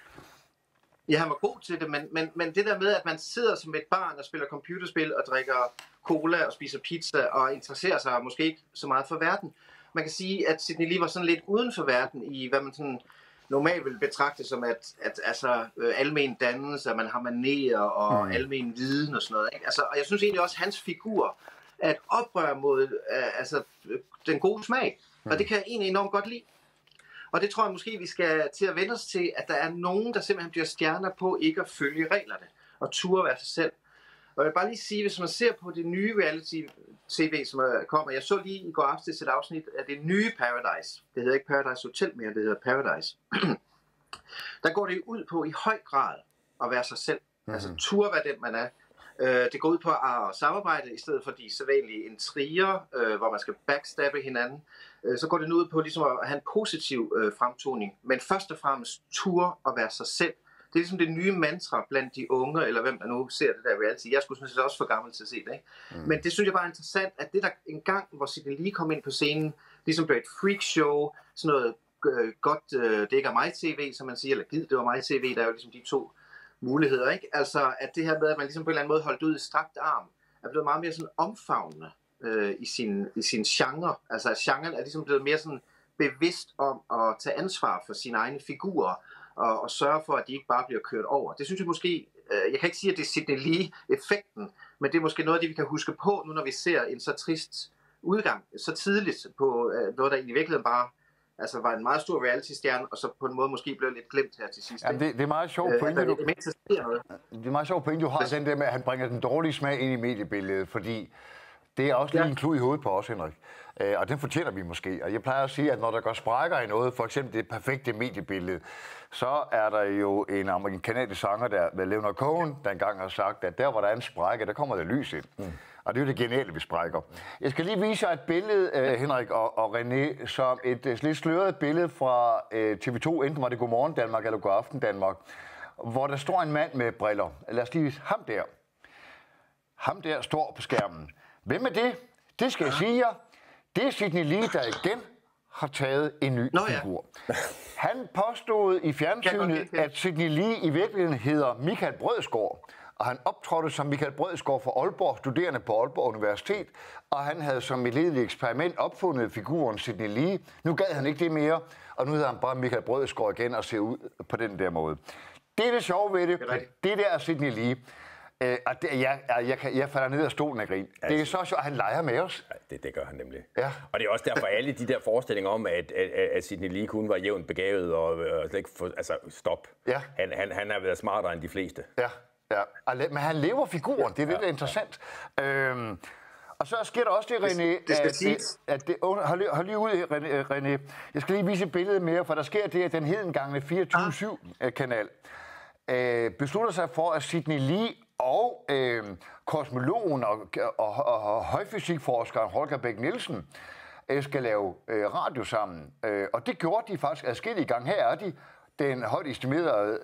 Ja, han var god til det, men det der med, at man sidder som et barn og spiller computerspil og drikker cola og spiser pizza og interesserer sig måske ikke så meget for verden. Man kan sige, at Sidney Lee var sådan lidt uden for verden i, hvad man sådan normalt vil betragte som, at altså, almen dannelse, at man har manerer og almen viden og sådan noget. Ikke? Altså, og jeg synes egentlig også, at hans figur er et oprør mod altså, den gode smag. Og det kan jeg egentlig enormt godt lide. Og det tror jeg måske, vi skal til at vende os til, at der er nogen, der simpelthen bliver stjerner på ikke at følge reglerne og turde være sig selv. Og jeg vil bare lige sige, hvis man ser på det nye reality-tv, som kommer, jeg så lige i går aftes et afsnit af det nye Paradise. Det hedder ikke Paradise Hotel mere, det hedder Paradise. Der går det ud på i høj grad at være sig selv. Altså turde være den, man er. Det går ud på at samarbejde i stedet for de sædvanlige intriger, hvor man skal backstabbe hinanden. Så går det nu ud på ligesom at have en positiv fremtoning, men først og fremmest turde at være sig selv. Det er ligesom det nye mantra blandt de unge, eller hvem der nu ser det der reality. Jeg skulle synes også for gammel til at se det, ikke? Men det synes jeg bare er interessant, at det der en gang, hvor Sidney Lee kom ind på scenen, ligesom blev et freakshow, sådan noget godt, det ikke er mig tv, som man siger, eller gid, det var mig tv, der er jo ligesom de to muligheder, ikke? Altså, at det her med, at man ligesom på en eller anden måde holdt ud i strakt arm, er blevet meget mere sådan omfavnende i sin genre. Altså, at genren er ligesom blevet mere sådan bevidst om at tage ansvar for sine egne figurer, og sørge for, at de ikke bare bliver kørt over. Det synes jeg måske, jeg kan ikke sige, at det er Sidney Lee-effekten, men det er måske noget af det, vi kan huske på, nu når vi ser en så trist udgang, så tidligt på noget, der i virkeligheden bare altså var en meget stor reality-stjerne, og så på en måde måske blev lidt glemt her til sidst. Ja, det er meget sjovt pointe, det er meget sjovt pointe, du har den der med, at han bringer den dårlige smag ind i mediebilledet, fordi det er også lige en klud i hovedet på os, Henrik. Og den fortjener vi måske. Og jeg plejer at sige, at når der går sprækker i noget, for eksempel det perfekte mediebillede, så er der jo en kanadisk sanger, der med Leonard Cohen, der engang har sagt, at der hvor der er en sprække, der kommer der lys ind. Og det er jo det geniale, vi sprækker. Jeg skal lige vise jer et billede, Henrik og René, som et lidt sløret billede fra TV2, enten var det Godmorgen Danmark eller Godaften Danmark, hvor der står en mand med briller. Lad os lige vise ham der. Ham der står på skærmen. Hvem er det? Det skal jeg sige jer. Det er Sidney Lee, der igen har taget en ny figur. Han påstod i fjernsynet, at Sidney Lee i virkeligheden hedder Michael Brødsgaard. Og han optrådte som Michael Brødsgaard fra Aalborg, studerende på Aalborg Universitet. Og han havde som et led i eksperiment opfundet figuren Sidney Lee. Nu gad han ikke det mere, og nu hedder han bare Michael Brødsgaard igen og ser ud på den der måde. Det er det sjove ved det. Det der er Sidney Lee. Og det, jeg falder ned af stolen af grin. Det er så sjovt, at han leger med os. Ja, det gør han nemlig. Ja. Og det er også derfor alle de der forestillinger om, at Sidney Lee kun var jævnt begavet og slet ikke altså stop. Ja. Han har været smartere end de fleste. Ja. Men han lever figuren, det er lidt interessant. Og så sker der også det, René, hold lige ud, René. Jeg skal lige vise et billede mere, for der sker det, at den hedengangne 24/7-kanal beslutter sig for, at Sidney Lee og kosmologen og højfysikforskeren Holger Bech Nielsen skal lave radio sammen. Og det gjorde de faktisk adskillige gange. Her er de. Den højt estimerede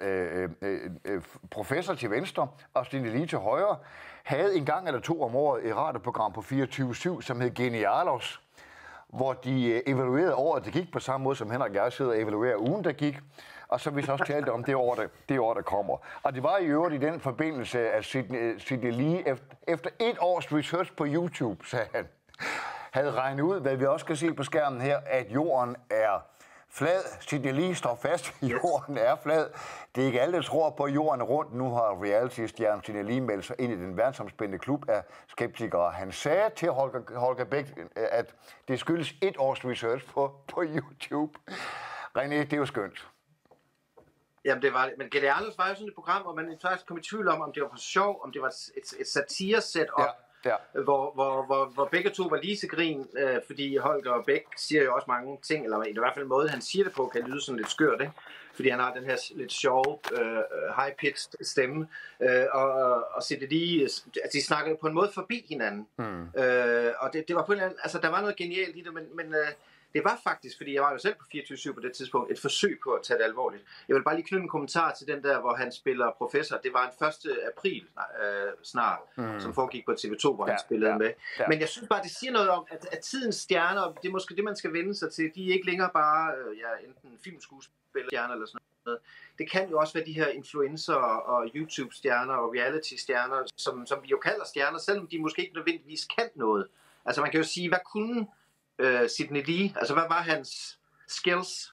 professor til venstre og Sidney Lee til højre havde en gang eller to om året et radioprogram på 24/7, som hed Genialos, hvor de evaluerede året, det gik på samme måde, som Henrik og jeg sidder og evaluerer ugen, der gik. Og så vi så også talte om det år, der kommer. Og det var i øvrigt i den forbindelse, at Sidney Lee efter 1 års research på YouTube, sagde han, havde regnet ud, hvad vi også kan se på skærmen her, at jorden er flad. Sidney Lee står fast, jorden er flad. Det er ikke alle, der tror på, at jorden er rundt. Nu har reality-stjernen Sidney Lee meldt sig ind i den verdensomspændende klub af skeptikere. Han sagde til Holger Bech, at det skyldes 1 års research på YouTube. René, det er jo skønt. Jamen det var det. Men Genialos var jo sådan et program, hvor man faktisk kom i tvivl om det var for sjov, om det var et satire-setup. Ja. Hvor begge to var lige til grin, fordi Holger og Bech siger jo også mange ting, eller i hvert fald en måde, han siger det på, kan lyde sådan lidt skørt, ikke? Fordi han har den her lidt sjove, high-pitched stemme, og Sidney Lee, altså de snakkede på en måde forbi hinanden, og det var på en eller anden, altså der var noget genialt i det, men det var faktisk, fordi jeg var jo selv på 24/7 på det tidspunkt, et forsøg på at tage det alvorligt. Jeg vil bare lige knytte en kommentar til den der, hvor han spiller professor. Det var en 1. april snart, som foregik på TV2, hvor han spillede med. Ja. Men jeg synes bare, det siger noget om, at tidens stjerner, det er måske det, man skal vende sig til. De er ikke længere bare enten filmskuespillerstjerner eller sådan noget. Det kan jo også være de her influencer og YouTube-stjerner og reality-stjerner, som vi jo kalder stjerner, selvom de måske ikke nødvendigvis kan noget. Altså man kan jo sige, hvad kunne Sidney Lee, altså hvad var hans skills?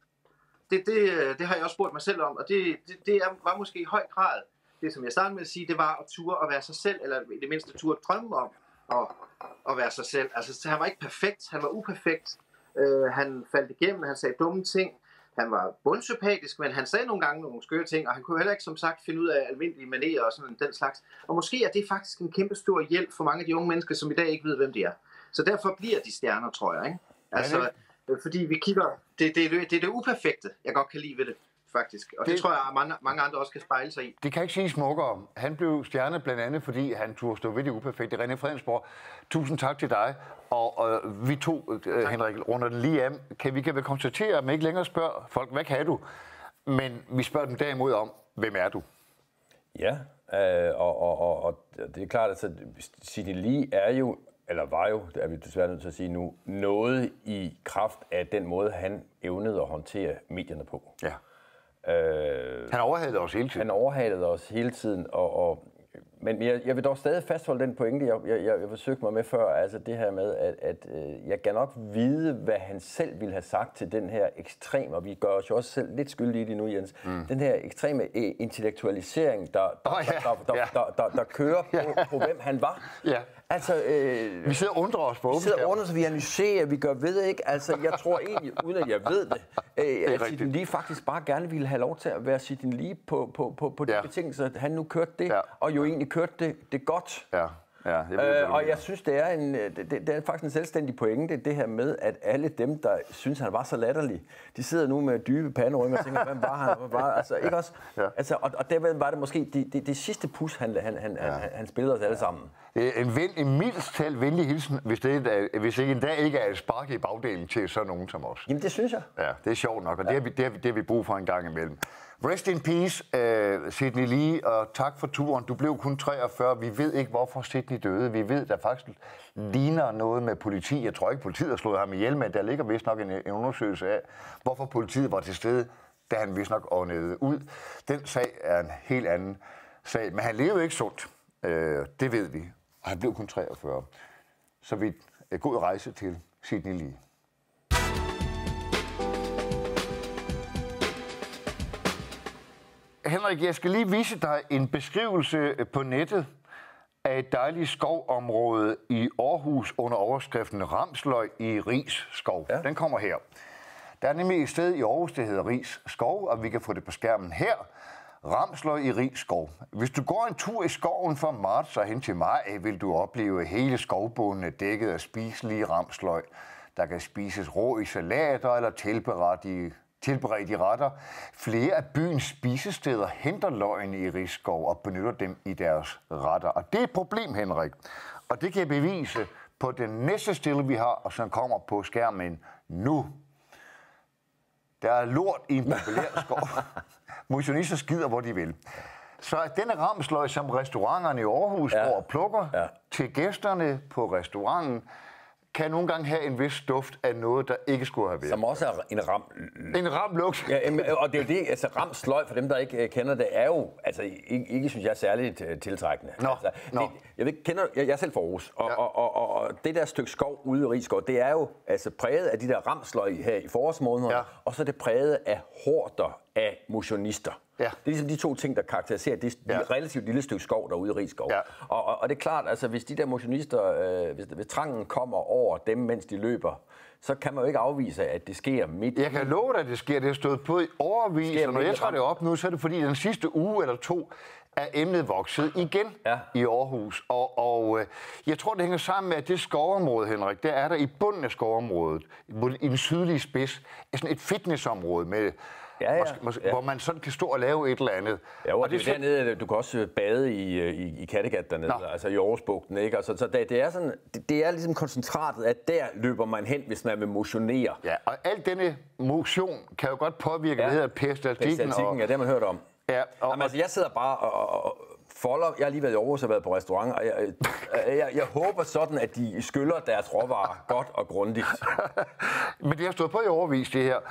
Det har jeg også spurgt mig selv om, og det var måske i høj grad det, som jeg startede med at sige, det var at ture at være sig selv, eller i det mindste ture at drømme om at være sig selv. Altså han var ikke perfekt, han var uperfekt, han faldt igennem, han sagde dumme ting, han var bundsympatisk, men han sagde nogle gange nogle skøre ting, og han kunne heller ikke som sagt finde ud af almindelige manerer og sådan den slags. Og måske er det faktisk en kæmpe stor hjælp for mange af de unge mennesker, som i dag ikke ved, hvem de er. Så derfor bliver de stjerner, tror jeg, ikke? Altså, fordi vi kigger, det er det uperfekte, jeg godt kan lide ved det, faktisk. Og det tror jeg, mange andre også kan spejle sig i. Det kan ikke sige smukkere. Han blev stjerne blandt andet, fordi han turde stå ved det uperfekte. René Fredensborg, tusind tak til dig. Og vi to, Henrik, runder den lige af. Vi kan vel konstatere, at man ikke længere spørger folk, hvad kan du? Men vi spørger dem derimod om, hvem er du? Ja, og det er klart, at Sidney Lee er jo, eller var jo, det er vi desværre nødt til at sige nu, noget i kraft af den måde, han evnede at håndtere medierne på. Ja. Han overhalede os hele tiden. Han overhalede os hele tiden, men jeg vil dog stadig fastholde den pointe, jeg forsøgte mig med før, altså det her med, at jeg kan nok vide, hvad han selv ville have sagt til den her ekstreme, og vi gør os jo også selv lidt skyldige i det nu, Jens, den her ekstreme intellektualisering, der kører på, hvem han var. Ja. Altså, vi sidder og undrer os på. Vi sidder og undrer os, vi analyserer, vi gør ved, ikke? Altså, jeg tror egentlig, uden at jeg ved det, at Sidney Lee faktisk bare gerne ville have lov til at være Sidney Lee på de betingelser, at han nu kørte det, og jo egentlig kørte det godt. Ja. Ja, og jeg synes, det er faktisk en selvstændig pointe, det her med, at alle dem, der synes, han var så latterlig, de sidder nu med dybe panderynge og tænker, hvem var han? Altså, ikke også? Ja. Altså, og derved var det måske det sidste pus, han spillede os alle sammen. En mildst talt venlig hilsen, hvis ikke endda ikke er et spark i bagdelen til sådan nogen som os. Jamen, det synes jeg. Ja, det er sjovt nok, og det har vi brug for en gang imellem. Rest in peace, Sidney Lee, og tak for turen. Du blev kun 43. Vi ved ikke, hvorfor Sidney døde. Vi ved, der faktisk ligner noget med politi. Jeg tror ikke, politiet har slået ham ihjel, men der ligger vist nok en undersøgelse af, hvorfor politiet var til stede, da han vist nok åndede ud. Den sag er en helt anden sag, men han levede ikke sundt. Det ved vi, og han blev kun 43. Så vi er god rejse til Sidney Lee. Henrik, jeg skal lige vise dig en beskrivelse på nettet af et dejligt skovområde i Aarhus under overskriften Ramsløg i Riis Skov. Ja. Den kommer her. Der er nemlig et sted i Aarhus, der hedder Riis Skov, og vi kan få det på skærmen her. Ramsløg i Risskov. Hvis du går en tur i skoven fra marts og hen til maj, vil du opleve hele skovbundene dækket af spiselige ramsløg. Der kan spises rå i salater eller tilberedt i retter. Flere af byens spisesteder henter løgene i Risskov og benytter dem i deres retter. Og det er et problem, Henrik. Og det kan jeg bevise på den næste stille, vi har, og som kommer på skærmen nu. Der er lort i en populær skov. Motionister skider, hvor de vil. Så denne ramsløg, som restauranterne i Aarhus går og plukker til gæsterne på restauranten, kan nogle gange have en vis duft af noget, der ikke skulle have været. Som også er en ramlugt. Ja, og det er jo det, altså ramsløg, for dem, der ikke kender det, er jo, altså ikke synes jeg, er særligt tiltrækkende. Jeg er selv fra Aarhus, og det der stykke skov ude i Risskov, det er jo altså præget af de der ramsløg her i forårsmånederne, og så er det præget af horder af motionister. Ja. Det er ligesom de to ting, der karakteriserer det relativt lille stykke skov derude i Risskov. Ja. Og det er klart, altså hvis de der motionister, hvis trangen kommer over dem, mens de løber, så kan man jo ikke afvise, at det sker midt. Jeg kan love dig, at det sker. Det har stået på i overvis, og når jeg tager det op nu, så er det fordi, den sidste uge eller to er emnet vokset igen i Aarhus. Og jeg tror, det hænger sammen med, at det skovområde, Henrik, der er der i bunden af skovområdet, i den sydlige spids, er sådan et fitnessområde med hvor man sådan kan stå og lave et eller andet. Ja, og det er dernede, du kan også bade i Kattegat dernede, altså i Aarhusbugten, ikke? Altså, så det er sådan, det er ligesom koncentratet, at der løber man hen, hvis man vil motionere. Ja, og al denne motion kan jo godt påvirke, det hedder peristaltikken. Ja, det har man hørt om. Ja, Jamen, altså, jeg sidder bare og folder. Jeg har lige været i Aarhus og været på restaurant, og jeg håber sådan, at de skyller deres råvarer godt og grundigt. Men det har stået på i overvis, det her.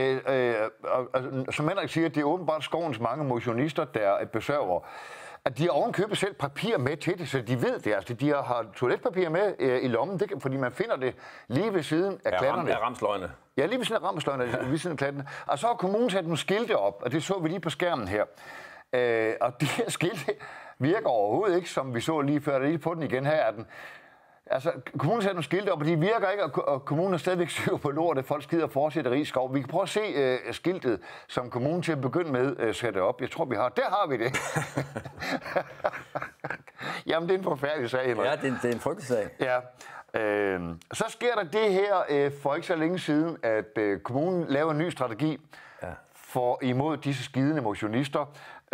Som Henrik siger, det er åbenbart skovens mange motionister, der besøger, at de har ovenkøbet selv papir med til det, så de ved det. Altså, de har toiletpapir med i lommen, fordi man finder det lige ved siden af klatterne. Af ramsløgene. Ja, lige ved siden af ramsløgene, ved siden af klatterne. Og så har kommunen sat nogle skilte op, og det så vi lige på skærmen her. Og de her skilte virker overhovedet ikke, som vi så lige før, der lige på den igen. Her er den. Altså, kommunen sætter nogle skilte op, og de virker ikke, og kommunen er stadigvæk syv på lortet. Folk skider fortsætte i Risskov. Vi kan prøve at se skiltet, som kommunen til at begynde med sætte op. Jeg tror, vi har. Der har vi det. Jamen, det er en forfærdelig sag, Henrik. Ja, det er en frygtelig sag. Ja. Så sker der det her for ikke så længe siden, at kommunen laver en ny strategi for imod disse skidende motionister.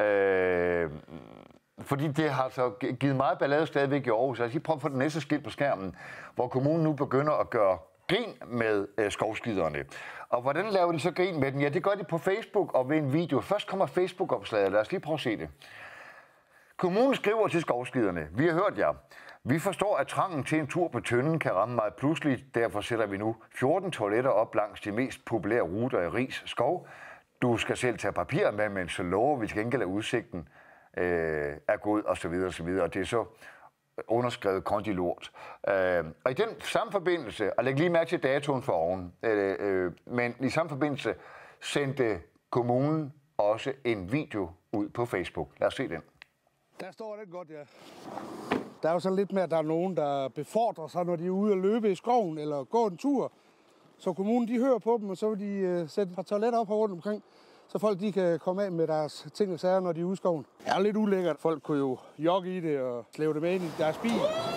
Fordi det har så givet meget ballade stadigvæk i Aarhus. Altså, I prøver at få det næste skilt på skærmen, hvor kommunen nu begynder at gøre grin med skovskiderne. Og hvordan laver de så grin med den? Ja, det gør de på Facebook og ved en video. Først kommer Facebook-opslaget. Lad os lige prøve at se det. Kommunen skriver til skovskiderne: Vi har hørt jer. Vi forstår, at trangen til en tur på Tønden kan ramme meget pludseligt. Derfor sætter vi nu 14 toiletter op langs de mest populære ruter i Risskov. Du skal selv tage papir med, men så lover vi til gengæld, at udsigten er god, og så videre, og så videre. Og det er så underskrevet kondilort. Og i den samme forbindelse, og læg lige mærke til datoen for oven, men i samme forbindelse sendte kommunen også en video ud på Facebook. Lad os se den. Der står det godt, ja. Der er jo sådan lidt med, at der er nogen, der befordrer sig, når de er ude at løbe i skoven eller gå en tur. Så kommunen, de hører på dem, og så vil de sætte et par toiletter op her rundt omkring, så folk de kan komme af med deres ting og sager, når de er ude i skoven. Det er lidt ulækkert. Folk kunne jo jogge i det og slæve det med ind i deres bil.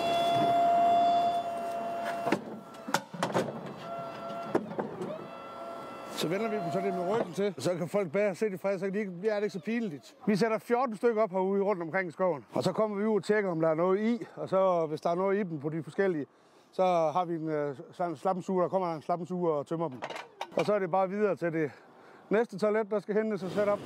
Så vender vi dem så det med ryggen til, så kan folk bære se det fra, så er det ikke så pinligt. Vi sætter 14 stykker op herude rundt omkring i skoven, og så kommer vi ud og tjekker, om der er noget i, og så hvis der er noget i dem på de forskellige, så har vi en slappensuger, der kommer en slappensuger og tømmer dem. Og så er det bare videre til det næste toilet, der skal hentes og sætte op.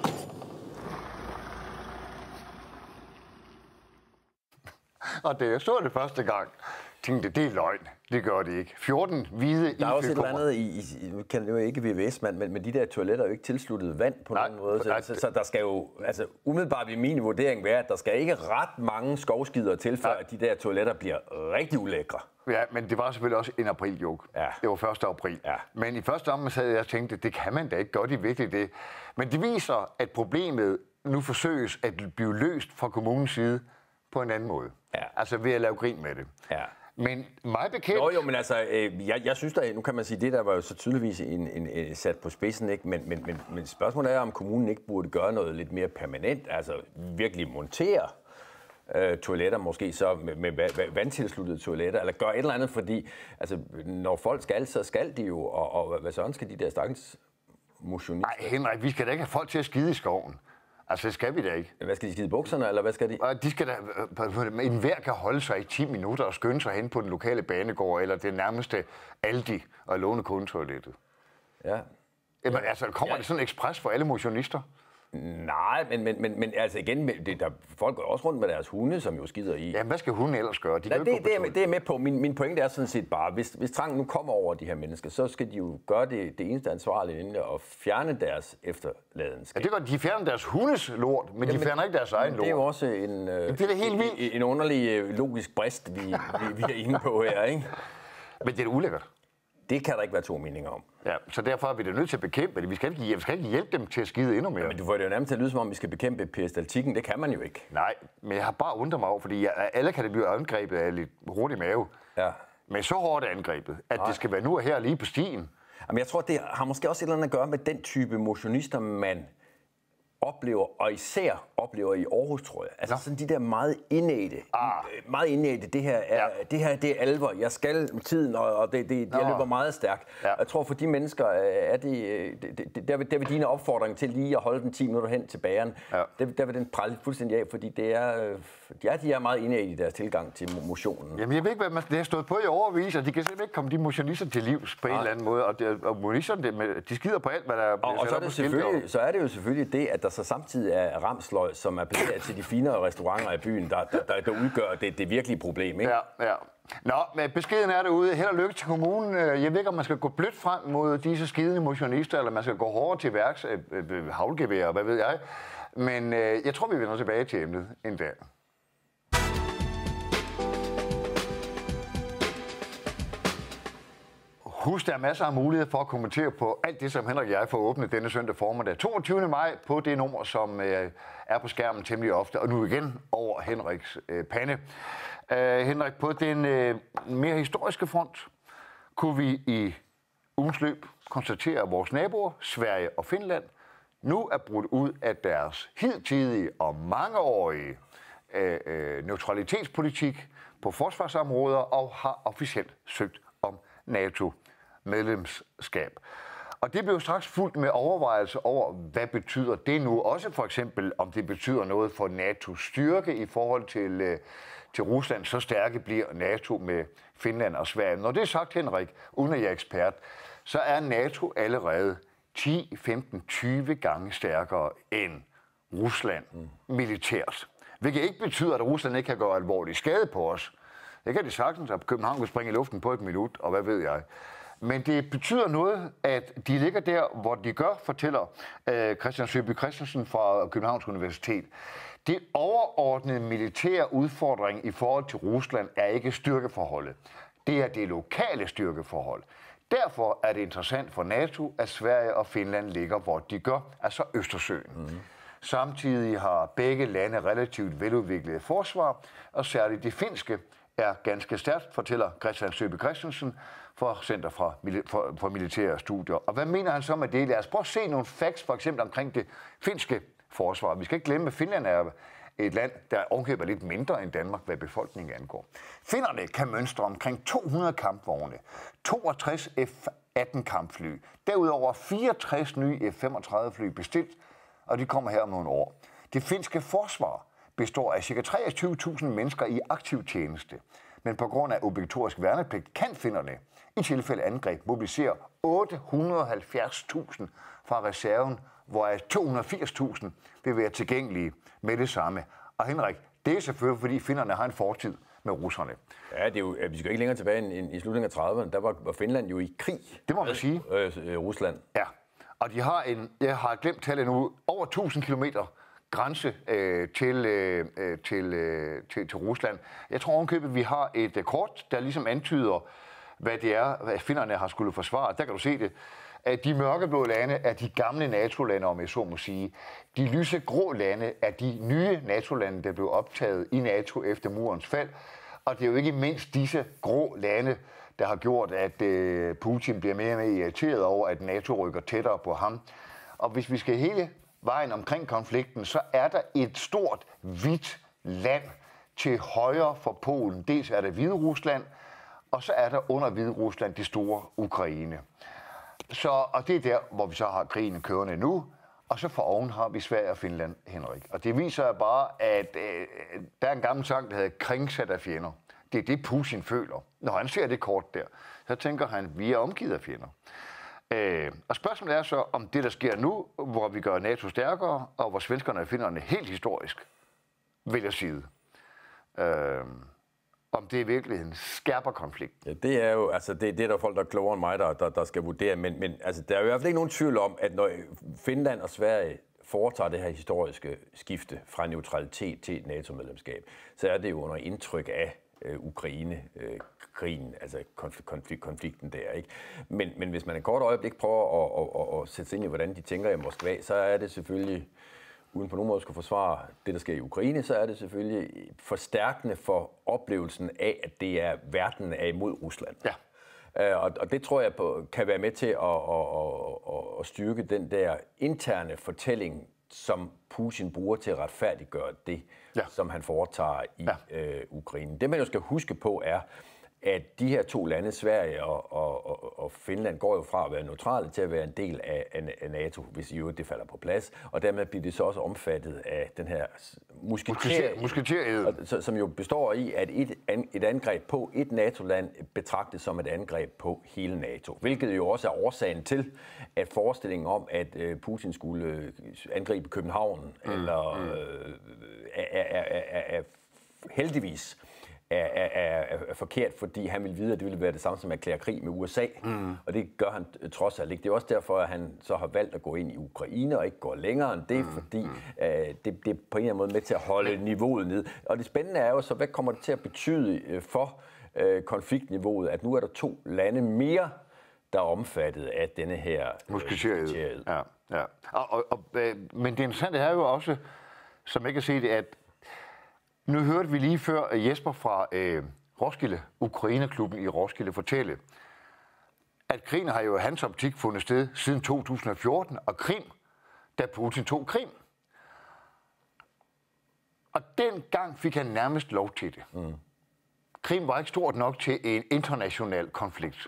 Og det jeg så det første gang, tænkte, det er løgn. Det gør det ikke. 14 hvide der er også et eller andet nu kan det jo ikke VVS, men de der toiletter er jo ikke tilsluttet vand på nogen måde. Så der skal jo, altså umiddelbart ved min vurdering være, at der skal ikke ret mange skovskider til, før at de der toiletter bliver rigtig ulækre. Ja, men det var selvfølgelig også en april-joke. Ja. Det var 1. april. Ja. Men i første omgang sad jeg og tænkte, det kan man da ikke. Gør de virkelig det? Men det viser, at problemet nu forsøges at blive løst fra kommunens side på en anden måde. Ja. Altså ved at lave grin med det. Ja. Men meget bekendt... Jo, men altså, jeg synes da, nu kan man sige, det der var jo så tydeligvis sat på spidsen, ikke? Men spørgsmålet er, om kommunen ikke burde gøre noget lidt mere permanent, altså virkelig montere toiletter, måske så med vandtilsluttede toiletter, eller gøre et eller andet, fordi altså, når folk skal, så skal de jo, og hvad sådan skal de der stakkels motionister? Nej, Henrik, vi skal da ikke have folk til at skide i skoven. Altså, det skal vi da ikke. Hvad skal de skide i bukserne, eller hvad skal de? Og de skal da... Enhver kan holde sig i 10 minutter og skynde sig hen på den lokale banegård, eller det nærmeste Aldi og låne kundetoilettet. Ja. Jamen, altså, kommer det sådan en ekspres for alle motionister? Nej, men altså igen, folk går også rundt med deres hunde, som jo skider i. Jamen, hvad skal hunden ellers gøre? Det er med på. Min pointe er sådan set bare, hvis trangen nu kommer over de her mennesker, så skal de jo gøre det eneste ansvarlige, nemlig at fjerne deres efterladenskab. Ja, det gør de fjerner deres hundes lort, men de fjerner ikke deres egen lort. Det er jo også en underlig logisk brist, vi er inde på her, ikke? Men det er ulækkert. Det kan der ikke være to meninger om. Ja, så derfor er vi da nødt til at bekæmpe det. Vi skal ikke hjælpe dem til at skide endnu mere. Ja, men du får det jo nærmest til at lyde, som om vi skal bekæmpe peristaltikken. Det kan man jo ikke. Nej, men jeg har bare undret mig over, fordi alle kan det blive angrebet af lidt hurtig mave. Ja. Men så hårdt angrebet, at det skal være nu og her lige på stien. Jamen, jeg tror, det har måske også et eller andet at gøre med den type motionister, man oplever, og især oplever i Aarhus, tror jeg. Altså sådan de der meget indædte, det her er alvor, jeg skal tiden, og jeg løber meget stærkt. Ja. Jeg tror for de mennesker, der vil dine opfordring til lige at holde den 10 minutter hen til bageren, der vil den prale fuldstændig af, fordi de er meget indædte i deres tilgang til motionen. Jamen jeg ved ikke, hvad det har stået på i overvis, og de kan simpelthen ikke komme de motionister til livs på en eller anden måde, og motionisterne, de skider på alt, hvad der bliver sat op på skilte. Så er det jo selvfølgelig det, at der så samtidig er ramsløg, som er placeret til de finere restauranter i byen, der udgør det virkelige problem, ikke? Ja. Nå, men beskeden er derude. Held og lykke til kommunen. Jeg ved ikke, om man skal gå blødt frem mod disse skidende motionister, eller man skal gå hårdere til værks, havlgevær, hvad ved jeg. Men jeg tror, vi vender tilbage til emnet en dag. Husk, der er masser af muligheder for at kommentere på alt det, som Henrik og jeg får åbnet denne søndag formiddag. 22. maj på det nummer, som er på skærmen temmelig ofte, og nu igen over Henriks pande. Henrik, på den mere historiske front kunne vi i ugens løb konstatere, at vores naboer, Sverige og Finland, nu er brudt ud af deres hidtidige og mangeårige neutralitetspolitik på forsvarsområder og har officielt søgt om NATO-medlemskab. Og det blev straks fuldt med overvejelser over, hvad betyder det nu? Også for eksempel, om det betyder noget for NATO's styrke i forhold til Rusland. Så stærke bliver NATO med Finland og Sverige. Når det er sagt, Henrik, uden at jeg er ekspert, så er NATO allerede 10, 15, 20 gange stærkere end Rusland militært. Hvilket ikke betyder, at Rusland ikke kan gøre alvorlig skade på os. Det kan de sagtens, at København kan springe i luften på et minut, og hvad ved jeg. Men det betyder noget, at de ligger der, hvor de gør, fortæller Christian Søby Christensen fra Københavns Universitet. Det overordnede militære udfordring i forhold til Rusland er ikke styrkeforholdet. Det er det lokale styrkeforhold. Derfor er det interessant for NATO, at Sverige og Finland ligger, hvor de gør, altså Østersøen. Samtidig har begge lande relativt veludviklede forsvar, og særligt det finske er ganske stærkt, fortæller Christian Søby Christensen fra Center for Militære Studier. Og hvad mener han så med det? Lad os prøve at se nogle facts, for eksempel omkring det finske forsvar. Vi skal ikke glemme, at Finland er et land, der omkøber lidt mindre end Danmark, hvad befolkningen angår. Finnerne kan mønstre omkring 200 kampvogne, 62 F-18 kampfly, derudover 64 nye F-35 fly bestilt, og de kommer her om nogle år. Det finske forsvar består af ca. 23.000 mennesker i aktiv tjeneste. Men på grund af obligatorisk værnepligt kan finnerne i tilfælde angreb mobilisere 870.000 fra reserven, hvoraf 280.000 vil være tilgængelige med det samme. Og Henrik, det er selvfølgelig, fordi finnerne har en fortid med russerne. Ja, det er jo, vi skal ikke længere tilbage end i slutningen af 30'erne. Der var Finland jo i krig. Det må man sige. Rusland. Ja, og de har jeg har glemt tallet nu, over 1000 kilometer grænse til Rusland. Jeg tror ovenkøbet, vi har et kort, der ligesom antyder, hvad det er, hvad finnerne har skulle forsvare. Der kan du se det. At de mørkeblå lande er de gamle NATO-lande, om jeg så må sige. De lysegrå lande er de nye NATO-lande, der blev optaget i NATO efter murens fald. Og det er jo ikke mindst disse grå lande, der har gjort, at Putin bliver mere og mere irriteret over, at NATO rykker tættere på ham. Og hvis vi skal hele vejen omkring konflikten, så er der et stort, hvidt land til højre for Polen. Dels er der Hviderusland, og så er der under Hviderusland det store Ukraine. Og det er der, hvor vi så har krigen kørende nu, og så for oven har vi Sverige og Finland, Henrik. Og det viser bare, at der er en gammel sang, der hedder kringsat af fjender. Det er det, Putin føler. Når han ser det kort der, så tænker han, at vi er omgivet af fjender. Og spørgsmålet er så, om det, der sker nu, hvor vi gør NATO stærkere, og hvor svenskerne og finnerne helt historisk vælger side. Om det i virkeligheden skærper konflikten. Ja, det er jo, altså det er der folk, der er klogere end mig, der skal vurdere, men altså, der er jo i hvert fald ikke nogen tvivl om, at når Finland og Sverige foretager det her historiske skifte fra neutralitet til et NATO-medlemskab, så er det jo under indtryk af Ukraine-krigen, altså konflikten der, ikke? Men hvis man et kort øjeblik prøver at sætte sig ind i, hvordan de tænker i Moskva, så er det selvfølgelig, uden på nogen måde skulle forsvare det, der sker i Ukraine, så er det selvfølgelig forstærkende for oplevelsen af, at det er verden er imod Rusland. Ja. Og det tror jeg kan være med til at styrke den der interne fortælling, som Putin bruger til at retfærdiggøre det, som han foretager i Ukraine. Det man jo skal huske på er, at de her to lande, Sverige og Finland, går jo fra at være neutrale til at være en del af NATO, hvis i øvrigt det falder på plads. Og dermed bliver det så også omfattet af den her musketered, som jo består i, at et angreb på et NATO-land betragtes som et angreb på hele NATO. Hvilket jo også er årsagen til, at forestillingen om, at Putin skulle angribe København, er heldigvis er forkert, fordi han ville vide, at det ville være det samme som at erklære krig med USA. Og det gør han trods alt ikke. Det er også derfor, at han så har valgt at gå ind i Ukraine og ikke gå længere end det, fordi det er på en eller anden måde med til at holde niveauet ned. Og det spændende er jo så, hvad kommer det til at betyde for konfliktniveauet, at nu er der 2 lande mere, der er omfattet af denne her musketered. Ja. Men det interessante er jo også, som jeg kan se det, at nu hørte vi lige før Jesper fra Roskilde, Ukrainerklubben i Roskilde, fortælle, at krigen har jo i hans optik fundet sted siden 2014, og Krim, da Putin tog Krim. Og dengang fik han nærmest lov til det. Krim var ikke stort nok til en international konflikt.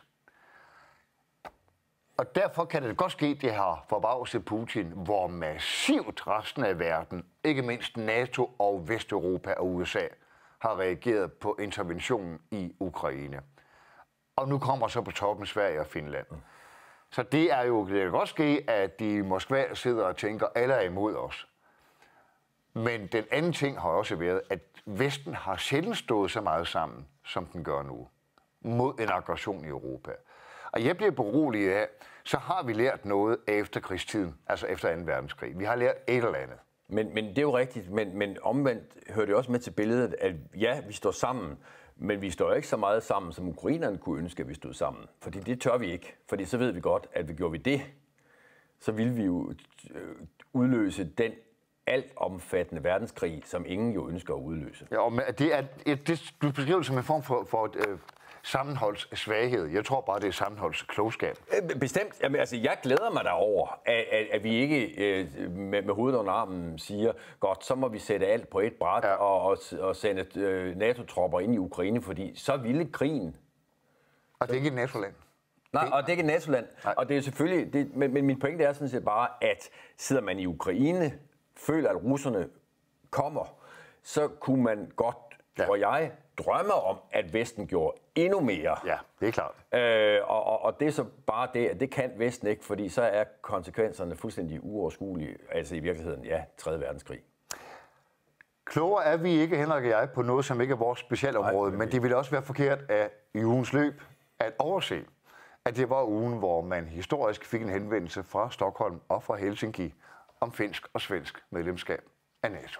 Og derfor kan det godt ske, det har forbavset Putin, hvor massivt resten af verden, ikke mindst NATO og Vesteuropa og USA, har reageret på interventionen i Ukraine. Og nu kommer så på toppen Sverige og Finland. Så det kan godt ske, at de i Moskva sidder og tænker, alle er imod os. Men den anden ting har også været, at Vesten har sjældent stået så meget sammen, som den gør nu, mod en aggression i Europa. Og jeg bliver beroliget af, så har vi lært noget af efterkrigstiden, altså efter 2. verdenskrig. Vi har lært et eller andet. Men det er jo rigtigt, men omvendt hører det også med til billedet, at ja, vi står sammen, men vi står ikke så meget sammen, som ukrainerne kunne ønske, at vi stod sammen. Fordi det tør vi ikke. Fordi så ved vi godt, at gjorde vi det, så ville vi jo udløse den altomfattende verdenskrig, som ingen jo ønsker at udløse. Ja, men du beskriver det som en form for sammenholdssvaghed. Jeg tror bare, det er sammenholdsklogskab. Bestemt. Jamen, altså, jeg glæder mig derover, at vi ikke med hovedet under armen siger, godt, så må vi sætte alt på et bræt og sende NATO-tropper ind i Ukraine, fordi så ville krigen. Og det er ikke et NATO-land. Nej, og det er ikke et NATO-land. Og det er selvfølgelig, men min pointe er sådan set bare, at sidder man i Ukraine, føler, at russerne kommer, så kunne man godt, tror jeg, drømme om, at Vesten gjorde endnu mere. Ja, det er klart. Og det er så bare det, at det kan Vesten ikke, fordi så er konsekvenserne fuldstændig uoverskuelige. Altså i virkeligheden, 3. verdenskrig. Klogere er vi ikke, Henrik og jeg, på noget, som ikke er vores specialområde, men det ville også være forkert af i ugens løb at overse, at det var ugen, hvor man historisk fik en henvendelse fra Stockholm og fra Helsinki om finsk og svensk medlemskab af NATO.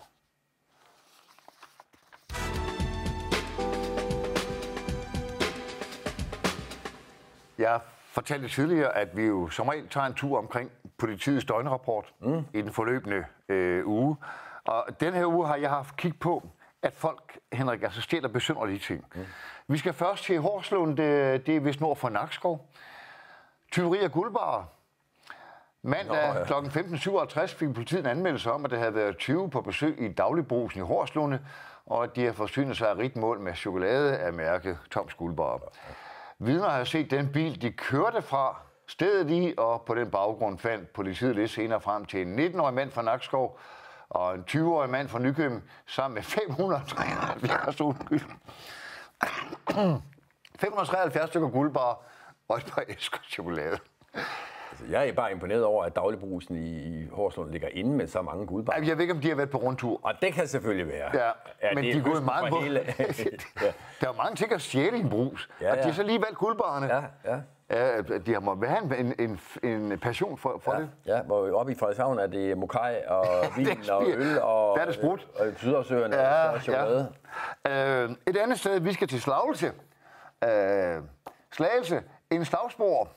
Jeg fortalte tidligere, at vi jo som regel tager en tur omkring politiets døgnrapport i den forløbende uge. Og den her uge har jeg haft kig på at folk, Henrik, altså stjæler besynderlige ting. Vi skal først til Horslund, det er vist nord for Nakskov. Tyveri af guldbarer. Mandag kl. 15.57 fik politiet en anmeldelse om, at der havde været 20 på besøg i Dagligbrusen i Horslunde, og at de har forsynet sig af rigt mål med chokolade af mærket Toms Guldbarer. Vidner har set den bil, de kørte fra stedet i, og på den baggrund fandt politiet lidt senere frem til en 19-årig mand fra Nakskov og en 20-årig mand fra Nykøbing sammen med 573 stykker guldbarer og et par æsker chokolade. Jeg er bare imponeret over, at Dagligbrusen i Horslund ligger inde med så mange guldbarer. Jeg ved ikke, om de har været på rundtur. Og det kan selvfølgelig være. Ja, men de er gået meget på. Der er mange ting at stjæle i en brus, og de har så lige valgt guldbarerne. Ja, de har måttet have en passion for det. Ja, hvor oppe i Frederikshavn er det mokai og vin og øl og Sydersøerne og chokolade. Et andet sted, vi skal til Slagelse. Slagelse, en slagsbord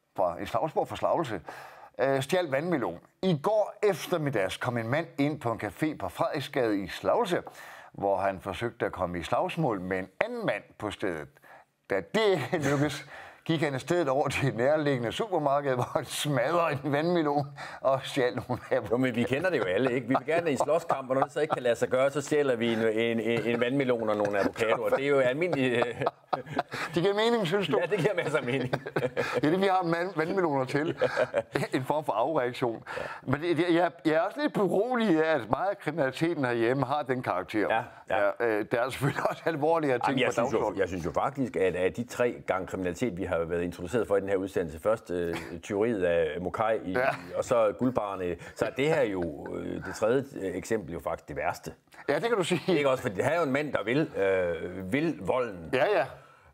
fra Slagelse, stjal vandmelon. I går eftermiddags kom en mand ind på en café på Frederiksgade i Slagelse, hvor han forsøgte at komme i slagsmål med en anden mand på stedet. Da det lykkedes, gik han i stedet over til et nærliggende supermarked, hvor han smadrede en vandmelon og stjal nogle af dem. Jo, men vi kender det jo alle, ikke? Vi vil gerne i slåskamp, og når det så ikke kan lade sig gøre, så stjæler vi en vandmelon og nogle avocadoer. Det er jo almindeligt. Det giver mening, synes du? Ja, det giver masser af mening. Det er det, vi har vandmeloner til. En form for afreaktion. Men jeg er også lidt beroliget af, at meget af kriminaliteten herhjemme har den karakter. Der er selvfølgelig også alvorlige ting på dagsordenen. Jeg synes jo faktisk, at af de 3 gange kriminalitet, vi har været introduceret for i den her udsendelse, først tyveriet af mokai og så guldbarerne, så er det her jo det tredje eksempel jo faktisk det værste. Ja, det kan du sige. Ikke også, for det her er jo en mand, der vil volden. Ja.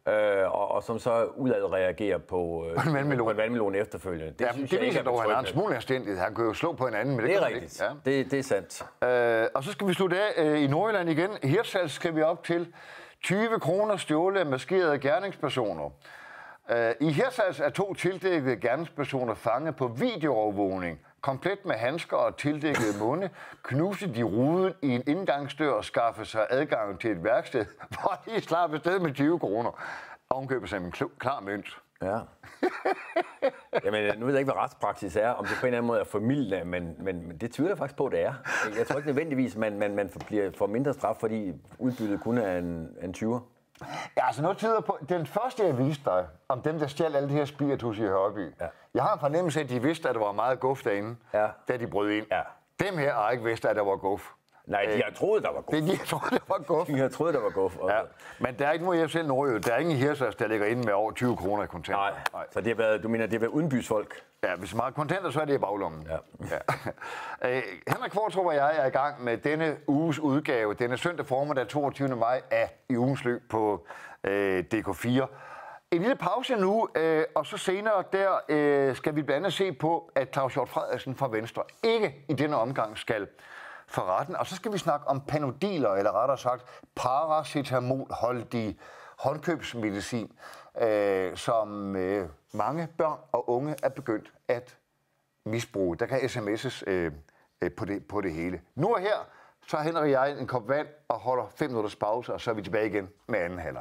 Og som så udad reagerer på en vandmelon efterfølgende. Det viser dog, at han har en smule anstændighed. Han kan jo slå på en anden, men det er rigtigt. Ja. Det er sandt. Og så skal vi slutte af i Nordjylland igen. Hirtshals skal vi op til 20 kroner stjålet af maskerede gerningspersoner. I Hirtshals er 2 tildækkede gerningspersoner fanget på videoovervågning. Komplet med handsker og tildækkede munde, knuste de ruden i en indgangsdør og skaffede sig adgang til et værksted, hvor de slap afsted med 20 kroner. Ovenkøbet som en klar mønt. Ja. Jamen, nu ved jeg ikke, hvad retspraksis er, om det på en eller anden måde er formildende, men det tvivler jeg faktisk på, det er. Jeg tror ikke nødvendigvis, man får mindre straf, fordi udbyttet kun er en 20'er. Ja, altså noget tyder på, den første jeg viste dig, om dem, der stjal alle de her spiritus i Hørby. Ja. Jeg har en fornemmelse af, at de vidste, at der var meget guf derinde, da de brød ind. Ja. Dem her har ikke vidst, at der var guf. Nej, de har troet, der var guf. De har troet, der var guf. De har troet, der var guf. Ja. Men der er ikke nogen, jeg selv Nordjylland. Der er ingen Hirtshals, der ligger inde med over 20 kroner i kontanter. Nej. Så det har været, du mener, det har været udenbysfolk? Ja, hvis man har kontanter, så er det i baglommen. Ja. Henrik Kvartrup og jeg er i gang med denne uges udgave, denne søndag formiddag 22. maj af i ugens løb på DK4. En lille pause nu, og så senere der skal vi blandt andet se på, at Claus Hjort Frederiksen fra Venstre ikke i denne omgang skal for retten. Og så skal vi snakke om panodiler, eller rettere sagt paracetamolholdig håndkøbsmedicin, som mange børn og unge er begyndt at misbruge. Der kan sms'es på det hele. Nu og her, så henter jeg en kop vand og holder 5 minutters pause, og så er vi tilbage igen med anden halvleg.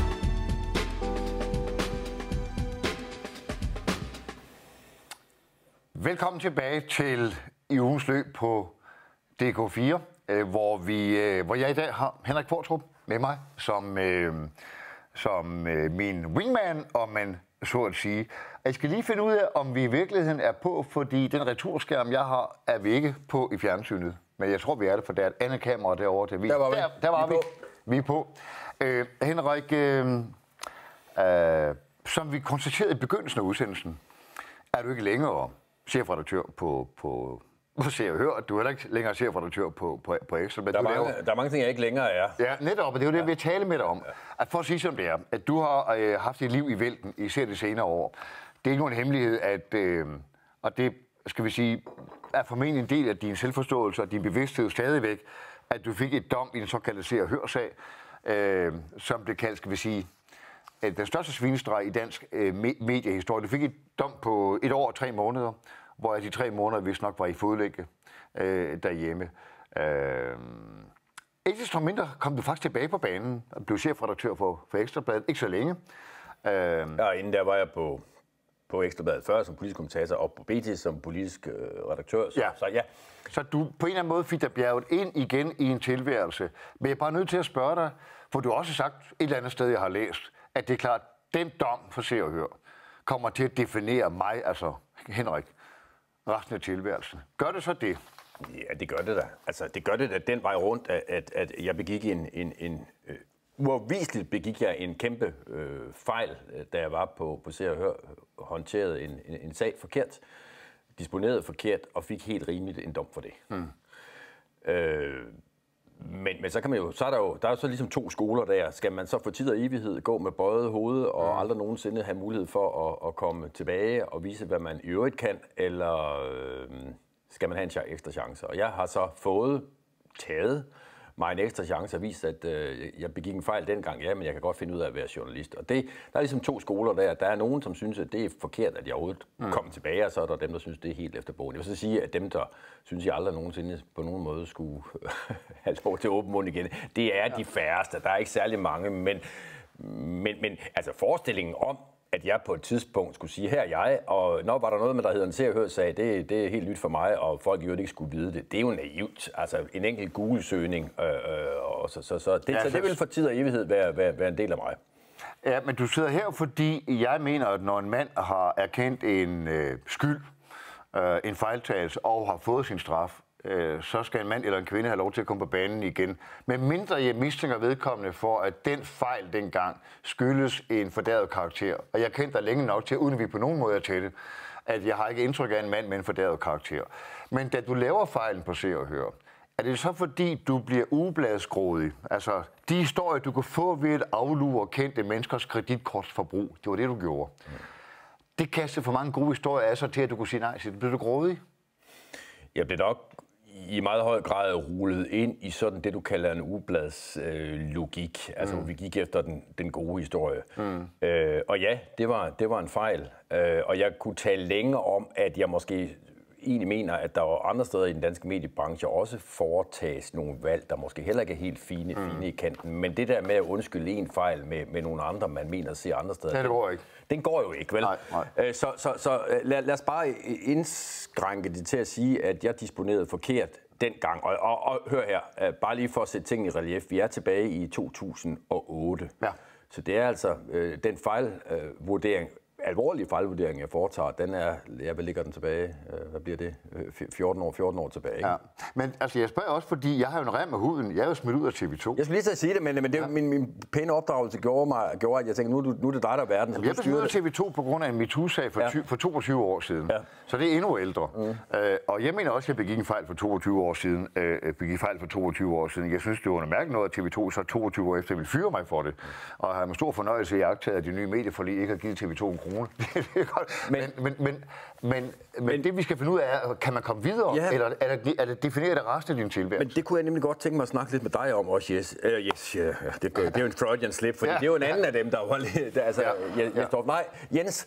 Velkommen tilbage til i ugens løb på DK4, hvor jeg i dag har Henrik Kvartrup med mig som min wingman, og man så at sige. Jeg skal lige finde ud af, om vi i virkeligheden er på, fordi den returskærm, jeg har, er vi ikke på i fjernsynet. Men jeg tror, vi er det, for der er et andet kamera derovre. Der var vi. Vi er på. Henrik, som vi konstaterede i begyndelsen af udsendelsen, er du ikke længere chefredaktør på Se og Hør. Du er heller ikke længere chefredaktør på Ekstra. Der er mange ting, jeg ikke længere er. Ja, netop, og det er jo det, vi taler med dig om. At for at sige som det er, at du har haft et liv i vælten, især de senere år. Det er ikke nogen hemmelighed, at, og det skal vi sige, er formentlig en del af din selvforståelse og din bevidsthed stadigvæk, at du fik et dom i den såkaldte Se og Hør-sag, som blev kaldt, skal vi sige, den største svinestreg i dansk mediehistorie. Du fik et dom på 1 år og 3 måneder, hvor de 3 måneder vist nok var i fodlænke derhjemme. Ikke desto mindre kom du faktisk tilbage på banen og blev chefredaktør for Ekstra Bladet. Ikke så længe. Ja, inden der var jeg på Ekstra Bladet før som politisk kommentator og på BT som politisk redaktør. Så du på en eller anden måde fik dig bjerget ind igen i en tilværelse. Men jeg er bare nødt til at spørge dig, for du har også sagt et eller andet sted, jeg har læst, at det er klart, at den dom for Se og Hør kommer til at definere mig, altså Henrik, resten af tilværelsen. Gør det så det? Ja, det gør det da. Altså, det gør det da den vej rundt, at jeg begik uafviseligt begik jeg en kæmpe fejl, da jeg var på Se og Hør, håndterede en sag forkert, disponerede forkert og fik helt rimeligt en dom for det. Men så kan man jo, der er så ligesom to skoler der. Skal man så for tid og evighed gå med bøjet hoved og aldrig nogensinde have mulighed for at komme tilbage og vise, hvad man i øvrigt kan, eller skal man have en ekstra chance? Og jeg har så taget mig en ekstra chance og vist, at jeg begik en fejl dengang, ja, men jeg kan godt finde ud af at være journalist. Og der er ligesom to skoler der. Der er nogen, som synes, at det er forkert, at jeg overhovedet kom tilbage, og så er der dem, der synes, det er helt efter bogen. Jeg vil så sige, at dem, der synes, jeg aldrig nogensinde på nogen måde skulle have lov til åben mund igen, det er de færreste. Der er ikke særlig mange, men altså forestillingen om, at jeg på et tidspunkt skulle sige, her er jeg, og når var der noget med, der hedder en Se og Hør-sag, det er helt nyt for mig, og folk jo ikke skulle vide det. Det er jo naivt. Altså en enkelt Google-søgning, så det vil for tid og evighed være en del af mig. Ja, men du sidder her, fordi jeg mener, at når en mand har erkendt en skyld, en fejltagelse og har fået sin straf, så skal en mand eller en kvinde have lov til at komme på banen igen. Men mindre jeg mistænker vedkommende for, at den fejl dengang skyldes en fordærvet karakter. Og jeg kendte dig længe nok til, uden vi på nogen måde er tætte, at jeg har ikke indtryk af en mand med en fordærvet karakter. Men da du laver fejlen på Se og Hør, er det så fordi, du bliver ugebladsgrådig? Altså, de historier, du kan få ved at aflure kendte menneskers kreditkortsforbrug, det var det, du gjorde. Det kastede for mange gode historier af sig til, at du kunne sige nej. Så blev du grådig? Jeg blev nok i meget høj grad rullet ind i sådan det, du kalder en ugebladslogik. Altså, vi gik efter den gode historie. Og ja, det var en fejl. Og jeg kunne tale længe om, at jeg måske egentlig mener, at der var andre steder i den danske mediebranche også foretages nogle valg, der måske heller ikke er helt fine i kanten. Men det der med at undskylde en fejl med nogle andre, man mener at se andre steder, det går ikke. Den går jo ikke, vel? Nej. Så lad os bare indskrænke det til at sige, at jeg disponerede forkert dengang. Og hør her, bare lige for at sætte ting i relief. Vi er tilbage i 2008. Ja. Så det er altså den fejlvurdering, alvorlige fejlvurdering, jeg foretager, hvad ligger den tilbage? Hvad bliver det? 14 år tilbage, ikke? Ja. Men altså, jeg spørger også, fordi jeg har jo en rem af huden. Jeg er jo smidt ud af TV2. Jeg skulle lige til sige det, men det, min pæne opdragelse gjorde, at jeg tænkte, nu er det dig, der er verden. Jeg blev smidt ud af TV2 på grund af en MeToo-sag for 22 år siden. Ja. Så det er endnu ældre. Og jeg mener også, at jeg begik en fejl for 22 år siden. Jeg synes, det var en mærke noget, at TV2 så 22 år efter ville fyre mig for det. Og jeg har med stor fornøjelse iagttaget, at de nye medieforlig ikke har givet TV2 en krone. Men det vi skal finde ud af er, kan man komme videre, eller er det defineret af resten af din tilværelse? Men det kunne jeg nemlig godt tænke mig at snakke lidt med dig om også, Jes. Det er jo en Freudian slip, for det er jo en anden af dem, der var lidt... Jens,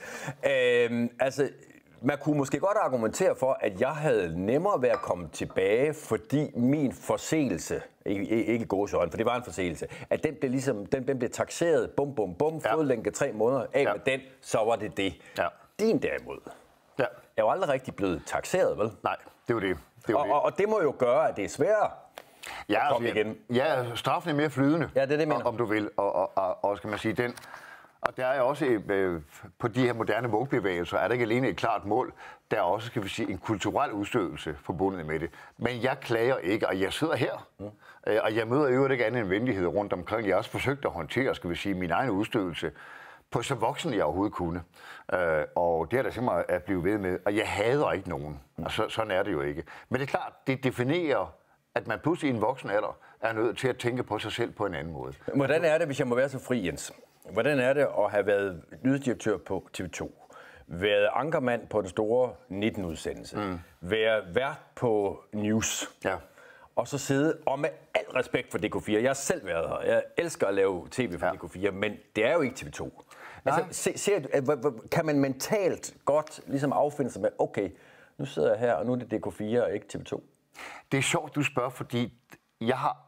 man kunne måske godt argumentere for, at jeg havde nemmere ved at komme tilbage, fordi min forseelse, ikke gåseøjne, for det var en forseelse, at den blev takseret, fodlænke 3 måneder, af med den, så var det det. Ja. Din derimod. Ja. Jeg er jo aldrig rigtig blevet takseret, vel? Nej, det var det. Og det må jo gøre, at det er sværere at komme igen. Ja, straffen er mere flydende, ja, det mener. Om du vil. Og skal man sige, den... Og der er også på de her moderne woke-bevægelser, er der ikke alene et klart mål, der er også, skal vi sige, en kulturel udstødelse forbundet med det. Men jeg klager ikke, og jeg sidder her, og jeg møder jo ikke andet end venlighed rundt omkring. Jeg har også forsøgt at håndtere, skal vi sige, min egen udstødelse på så voksen, jeg overhovedet kunne. Og det er der simpelthen at blive ved med. Og jeg hader ikke nogen. Og sådan er det jo ikke. Men det er klart, det definerer, at man pludselig i en voksen alder er nødt til at tænke på sig selv på en anden måde. Hvordan er det, hvis jeg må være så fri, Jens? Hvordan er det at have været nyhedsdirektør på TV2, været ankermand på den store 19-udsendelse, være vært på News, og så sidde, og med al respekt for DK4, jeg har selv været her, jeg elsker at lave tv for DK4, men det er jo ikke TV2. Altså, kan man mentalt godt ligesom affinde sig med, okay, nu sidder jeg her, og nu er det DK4 og ikke TV2? Det er sjovt, du spørger, fordi jeg har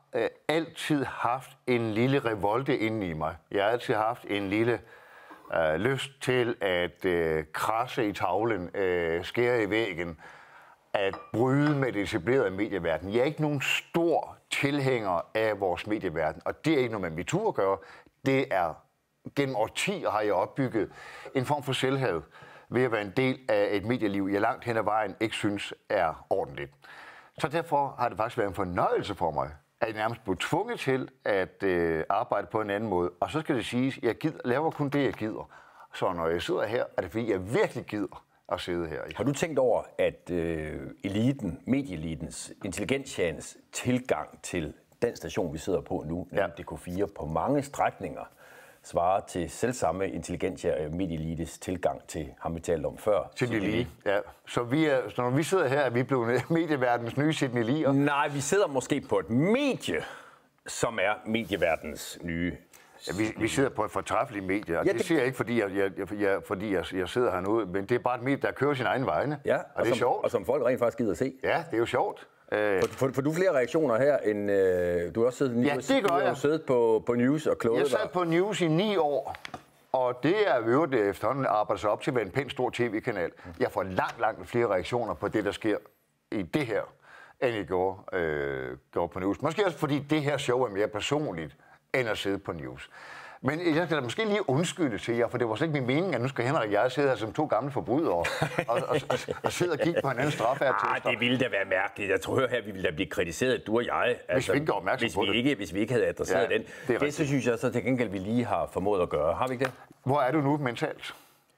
altid haft en lille revolte inde i mig. Jeg har altid haft en lille lyst til at krasse i tavlen, skære i væggen, at bryde med det etablerede medieverden. Jeg er ikke nogen stor tilhænger af vores medieverden, og det er ikke noget med MeToo at gøre. Det er gennem årtier har jeg opbygget en form for selvhed ved at være en del af et medieliv, jeg langt hen ad vejen ikke synes er ordentligt. Så derfor har det faktisk været en fornøjelse for mig, at jeg nærmest blev tvunget til at arbejde på en anden måde. Og så skal det siges, at jeg laver kun det, jeg gider. Så når jeg sidder her, er det fordi, jeg virkelig gider at sidde her. Har du tænkt over, at medieelitens, intelligentians tilgang til den station, vi sidder på nu, nemlig DK4, på mange strækninger, svarer til selvsamme intelligentia og medieelites tilgang til ham, vi talte om før? Sidney Lee, ja. Så når vi sidder her, er vi blevet medieverdens nye Sidney Lee? Nej, vi sidder måske på et medie, som er medieverdens nye. Ja, vi sidder på et fortræffeligt medie, og det siger jeg ikke, fordi jeg sidder hernede, men det er bare et medie, der kører sin egen vegne, og det er sjovt. Og som folk rent faktisk gider at se. Ja, det er jo sjovt. For du flere reaktioner her, end du har også siddet, siddet på News og kloget. Jeg sad på News i 9 år, og det er jo det efterhånden arbejder sig op til at være en pænt stor tv-kanal. Jeg får langt flere reaktioner på det, der sker i det her, end jeg gjorde på News. Måske også fordi det her show er mere personligt, end at sidde på News. Men jeg skal da måske lige undskylde til jer, for det var slet ikke min mening, at nu skal Henrik og jeg sidde her som 2 gamle forbrydere og sidde og kigge på hinandens straffeattester. Det ville da være mærkeligt. Jeg tror her, vi ville da blive kritiseret, du og jeg. Hvis vi ikke går opmærksom på det. Hvis vi ikke havde adresseret den. Det så synes jeg så til gengæld, vi lige har formået at gøre. Har vi ikke det? Hvor er du nu mentalt?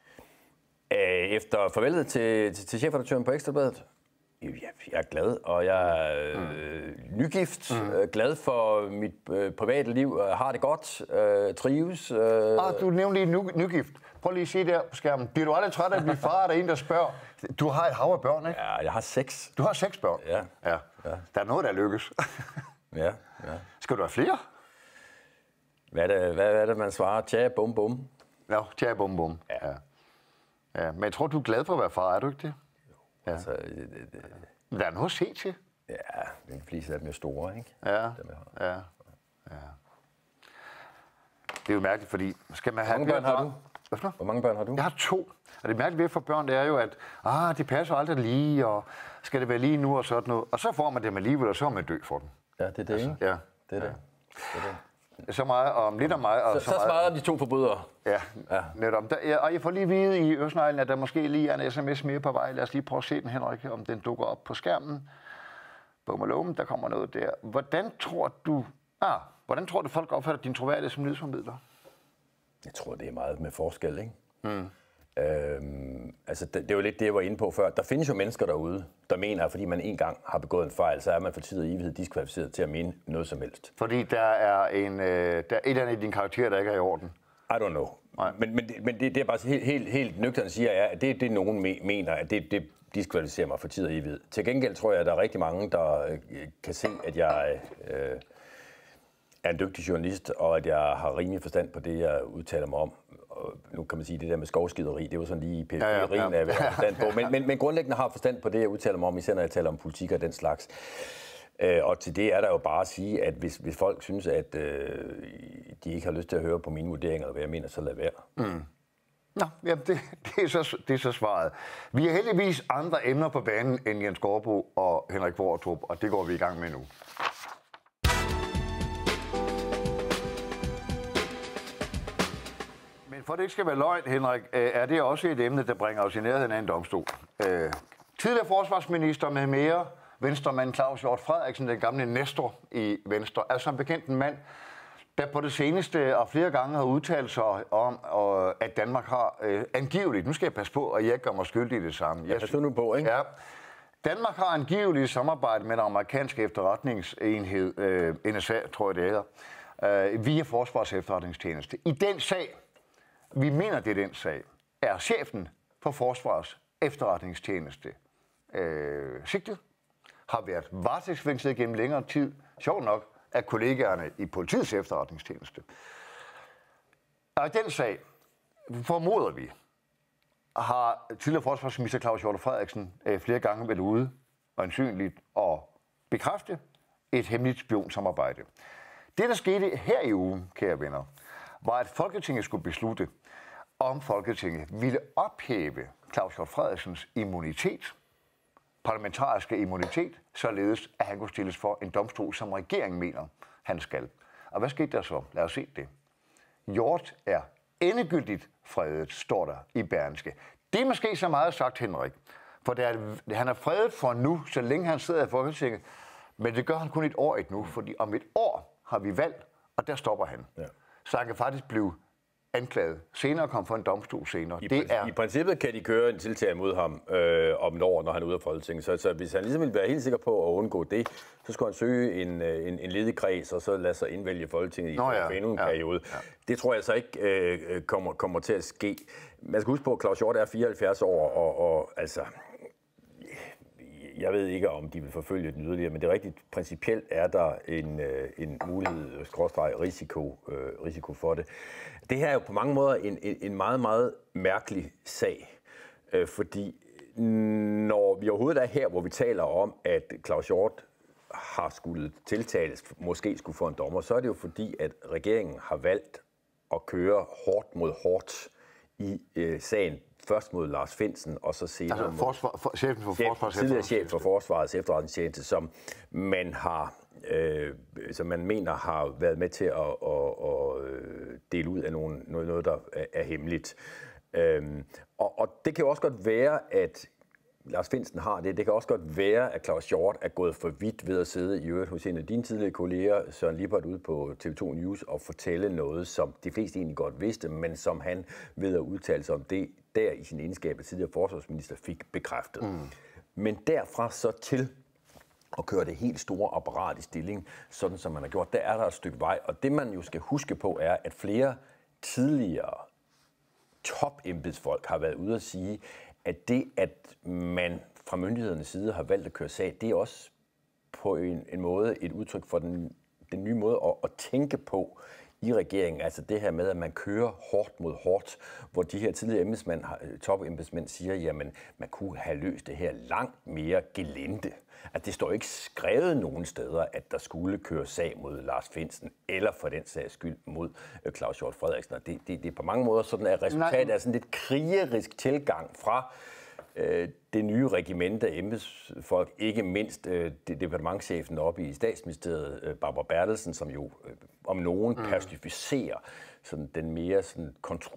Efter farvelet til chefredaktøren på Ekstra Bladet. Jeg er glad, og jeg er nygift, glad for mit private liv, har det godt, trives. Du nævnte lige nygift. Prøv lige at sige der på skærmen. Bliver du aldrig træt af at blive far, der er en, der spørger? Du har et hav af børn, ikke? Ja, jeg har 6. Du har 6 børn? Ja. Der er noget, der lykkes. Ja. Skal du have flere? Hvad er det, man svarer? Tja, bum, bum. Ja, tja, bum, bum. Ja. Men jeg tror, du er glad for at være far, er du ikke det? Ja. Altså, der er noget at se til. Ja, de fleste af dem er store, ikke? Ja. Det er jo mærkeligt, fordi skal man have... Hvor mange børn har du? Hvor mange børn har du? Jeg har 2. Og det mærkelige ved for børn, det er jo, at de passer aldrig lige, og skal det være lige nu og sådan noget. Og så får man dem alligevel, og så er man død for dem. Ja, det er det, ikke? Ja. Det er det. Så meget om lidt om mig. Og så svarer de 2 forbrydere. Ja. Netop. Og jeg får lige vide i Østneglen, at der måske lige er en sms mere på vej. Lad os lige prøve at se den, Henrik, om den dukker op på skærmen. Bum, der kommer noget der. Hvordan tror du, folk opfatter din troværdighed som nyhedsformidler? Jeg tror, det er meget med forskel, ikke? Altså, det er jo lidt det, jeg var inde på før. Der findes jo mennesker derude, der mener, at fordi man en gang har begået en fejl, så er man for tid og evighed diskvalificeret til at mene noget som helst. Fordi der er et eller andet i din karakter, der ikke er i orden. I don't know. Men det er bare helt nøgternt siger, er, at det nogen mener, at det diskvalificerer mig for tid og evighed. Til gengæld tror jeg, at der er rigtig mange, der kan se, at jeg er en dygtig journalist, og at jeg har rimelig forstand på det, jeg udtaler mig om. Og nu kan man sige, at det der med skovskideri, det er jo sådan lige periferien af, hvad jeg har forstand på. Men grundlæggende har forstand på det, jeg udtaler mig om, især når jeg taler om politik og den slags. Og til det er der jo bare at sige, at hvis folk synes, at de ikke har lyst til at høre på mine vurderinger, eller hvad jeg mener, så lad være. Nå, jamen det er så svaret. Vi har heldigvis andre emner på banen end Jens Gårdbo og Henrik Qvortrup, og det går vi i gang med nu. Men for det ikke skal være løgn, Henrik, er det også et emne, der bringer os i nærheden af en domstol. Tidligere forsvarsminister med mere, venstremand Claus Hjort Frederiksen, den gamle Nestor i Venstre, er som bekendt en mand, der på det seneste og flere gange har udtalt sig om, at Danmark har angiveligt, nu skal jeg passe på, at jeg ikke gør mig skyldig i det samme. Jeg passer nu på, ikke? Ja. Danmark har angiveligt samarbejde med den amerikanske efterretningsenhed, NSA, tror jeg det hedder, via Forsvars Efterretningstjeneste. I den sag, vi mener det er den sag, er chefen for Forsvars Efterretningstjeneste sigtet, har været varetægtsfængslet gennem længere tid, sjovt nok, af kollegaerne i politiets efterretningstjeneste. Og i den sag, formoder vi, har tidligere forsvarsminister Claus Hjort Frederiksen flere gange været ude og ansynligt og bekræfte, et hemmeligt spionsamarbejde. Det, der skete her i ugen, kære venner, var, at Folketinget skulle beslutte, om Folketinget ville ophæve Claus Hjort Frederiksens immunitet, parlamentariske immunitet, således at han kunne stilles for en domstol, som regeringen mener, han skal. Og hvad skete der så? Lad os se det. Hjort er endegyldigt fredet, står der i Berlingske. Det er måske så meget sagt, Henrik, for han er fredet for nu, så længe han sidder i Folketinget, men det gør han kun et år nu, fordi om et år har vi valg, og der stopper han. Ja. Så han kan faktisk blive anklaget. Senere kom for en domstol senere. I princippet kan de køre en tiltale mod ham om et år, når han er ude af Folketinget. Så hvis han ligesom vil være helt sikker på at undgå det, så skal han søge en ledig kreds, og så lade sig indvælge Folketinget i endnu en periode. Ja. Det tror jeg så ikke kommer til at ske. Man skal huske på, at Claus Hjort er 74 år, og altså... Jeg ved ikke, om de vil forfølge den yderligere, men det er rigtigt. Principielt er der en mulighed, risiko for det. Det her er jo på mange måder en meget, meget mærkelig sag, fordi når vi overhovedet er her, hvor vi taler om, at Claus Hjort har skulle tiltales, måske skulle få en dommer, så er det jo fordi, at regeringen har valgt at køre hårdt mod hårdt i sagen. Først mod Lars Findsen, og så senere tidligere chef for Forsvarets Efterretningstjeneste, som man mener har været med til at dele ud af noget, der er hemmeligt. Og det kan jo også godt være, at Lars Findsen har det. Det kan også godt være, at Claus Hjort er gået for vidt ved at sidde i øvrigt hos en af dine tidligere kolleger, Søren Lippert, ude på TV2 News og fortælle noget, som de fleste egentlig godt vidste, men som han ved at udtale sig om det, der i sin egenskab af tidligere forsvarsminister fik bekræftet. Men derfra så til at køre det helt store apparat i stilling, sådan som man har gjort, der er der et stykke vej. Og det man jo skal huske på er, at flere tidligere topembedsfolk har været ude at sige, at det, at man fra myndighedernes side har valgt at køre sag, det er også på en måde et udtryk for den nye måde at tænke på i regeringen. Altså det her med, at man kører hårdt mod hårdt, hvor de her tidligere topembedsmænd siger, jamen man kunne have løst det her langt mere gelinde. At det står ikke skrevet nogen steder, at der skulle køre sag mod Lars Findsen, eller for den sags skyld mod Claus Hjort Frederiksen. Og det er på mange måder sådan, at resultatet er sådan lidt krigerisk tilgang fra det nye regiment af embedsfolk, ikke mindst departementschefen oppe i Statsministeriet, Barbara Bertelsen, som jo om nogen personificerer sådan den mere sådan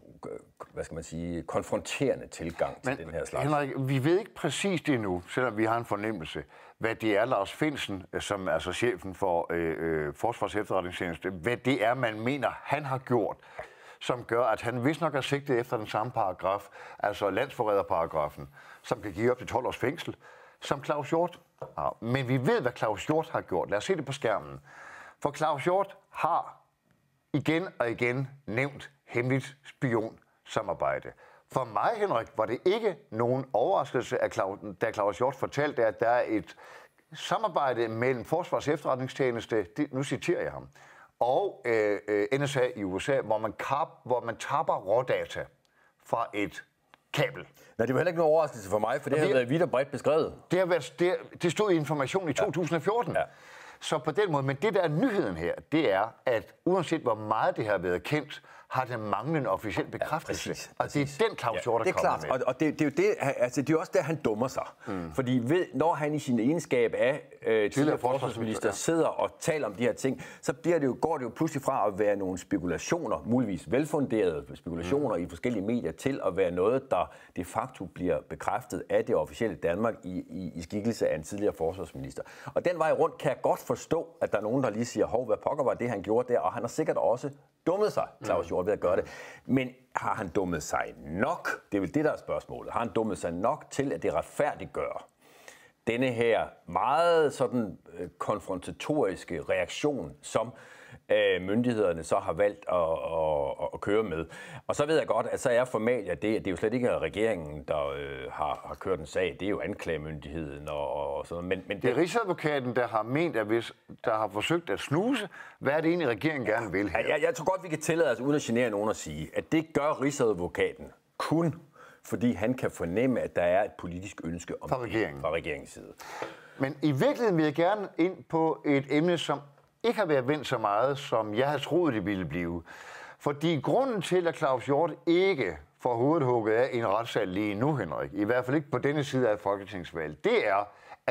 konfronterende tilgang til den her slags. Henrik, vi ved ikke præcis det nu, selvom vi har en fornemmelse, hvad det er, Lars Findsen, som er altså chefen for Forsvarets Efterretningstjeneste, hvad det er, man mener, han har gjort, som gør, at han vist nok er sigtet efter den samme paragraf, altså landsforræderparagrafen, som kan give op til 12 års fængsel, som Claus Hjort har. Men vi ved, hvad Claus Hjort har gjort. Lad os se det på skærmen. For Claus Hjort har igen og igen nævnt hemmeligt spionsamarbejde. For mig, Henrik, var det ikke nogen overraskelse, da Claus Hjort fortalte, at der er et samarbejde mellem Forsvarets Efterretningstjeneste, nu citerer jeg ham, og NSA i USA, hvor man tapper rådata fra et kabel. Nej, det var heller ikke nogen overraskelse for mig, for det har været vidt og bredt beskrevet. Det stod i Information i 2014. Ja. Så på den måde, men det der er nyheden her, det er, at uanset hvor meget det har været kendt, har det manglet en officiel bekræftelse. Ja, præcis. Og det er den Claus Hjort, der kommer med. Og det er jo det, altså det er også der, han dummer sig. Fordi når han i sin egenskab af tidligere forsvarsminister sidder og taler om de her ting, så går det jo pludselig fra at være nogle spekulationer, muligvis velfunderede spekulationer i forskellige medier, til at være noget, der de facto bliver bekræftet af det officielle Danmark i skikkelse af en tidligere forsvarsminister. Og den vej rundt kan jeg godt forstå, at der er nogen, der lige siger, hov, hvad pokker var det, han gjorde der, og han har sikkert også dummet sig, Claus Hjort, ved at gøre det. Men har han dummet sig nok? Det er vel det, der er spørgsmålet. Har han dummet sig nok til, at det retfærdiggør denne her meget sådan konfrontatoriske reaktion, som myndighederne så har valgt at køre med. Og så ved jeg godt, at så er formalia det er jo slet ikke regeringen, der har kørt en sag. Det er jo anklagemyndigheden og sådan noget. Men det er Rigsadvokaten, der har ment, at hvis der har forsøgt at snuse, hvad er det egentlig, regeringen gerne vil her? Jeg tror godt, vi kan tillade os, uden at genere nogen, at sige, at det gør Rigsadvokaten kun fordi han kan fornemme, at der er et politisk ønske om fra regeringens side. Men i virkeligheden vil jeg gerne ind på et emne, som ikke har været vendt så meget, som jeg havde troet, det ville blive. Fordi grunden til, at Claus Hjort ikke får hovedet hugget af i en retssal lige nu, Henrik, i hvert fald ikke på denne side af folketingsvalget, det er,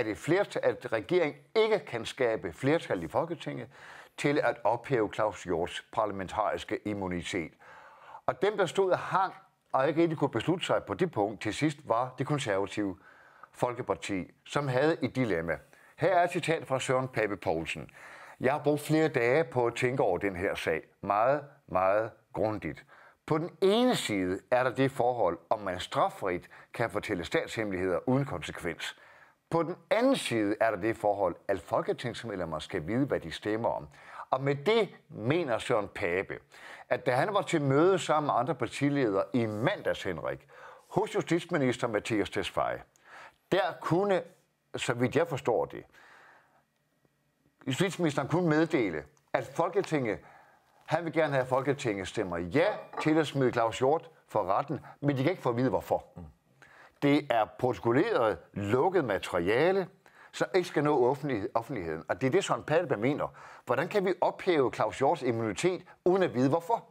at regeringen ikke kan skabe flertal i Folketinget til at ophæve Claus Hjorts parlamentariske immunitet. Og dem, der stod og hang og ikke rigtig kunne beslutte sig på det punkt til sidst, var det konservative Folkeparti, som havde et dilemma. Her er et citat fra Søren Pape Poulsen. Jeg har brugt flere dage på at tænke over den her sag. Meget, meget grundigt. På den ene side er der det forhold, om man straffrit kan fortælle statshemmeligheder uden konsekvens. På den anden side er der det forhold, at folketingsmedlemmer skal vide, hvad de stemmer om. Og med det mener Søren Pape, at da han var til møde sammen med andre partiledere i mandags, Henrik, hos justitsminister Mattias Tesfaye, der kunne, så vidt jeg forstår det, justitsministeren kunne meddele, at Folketinget, han vil gerne have, at Folketinget stemmer ja til at smide Claus Hjort for retten, men de kan ikke få at vide, hvorfor. Det er protokolleret, lukket materiale, så ikke skal nå offentligheden. Og det er det, Søren Pape mener. Hvordan kan vi ophæve Claus Hjorts immunitet, uden at vide, hvorfor?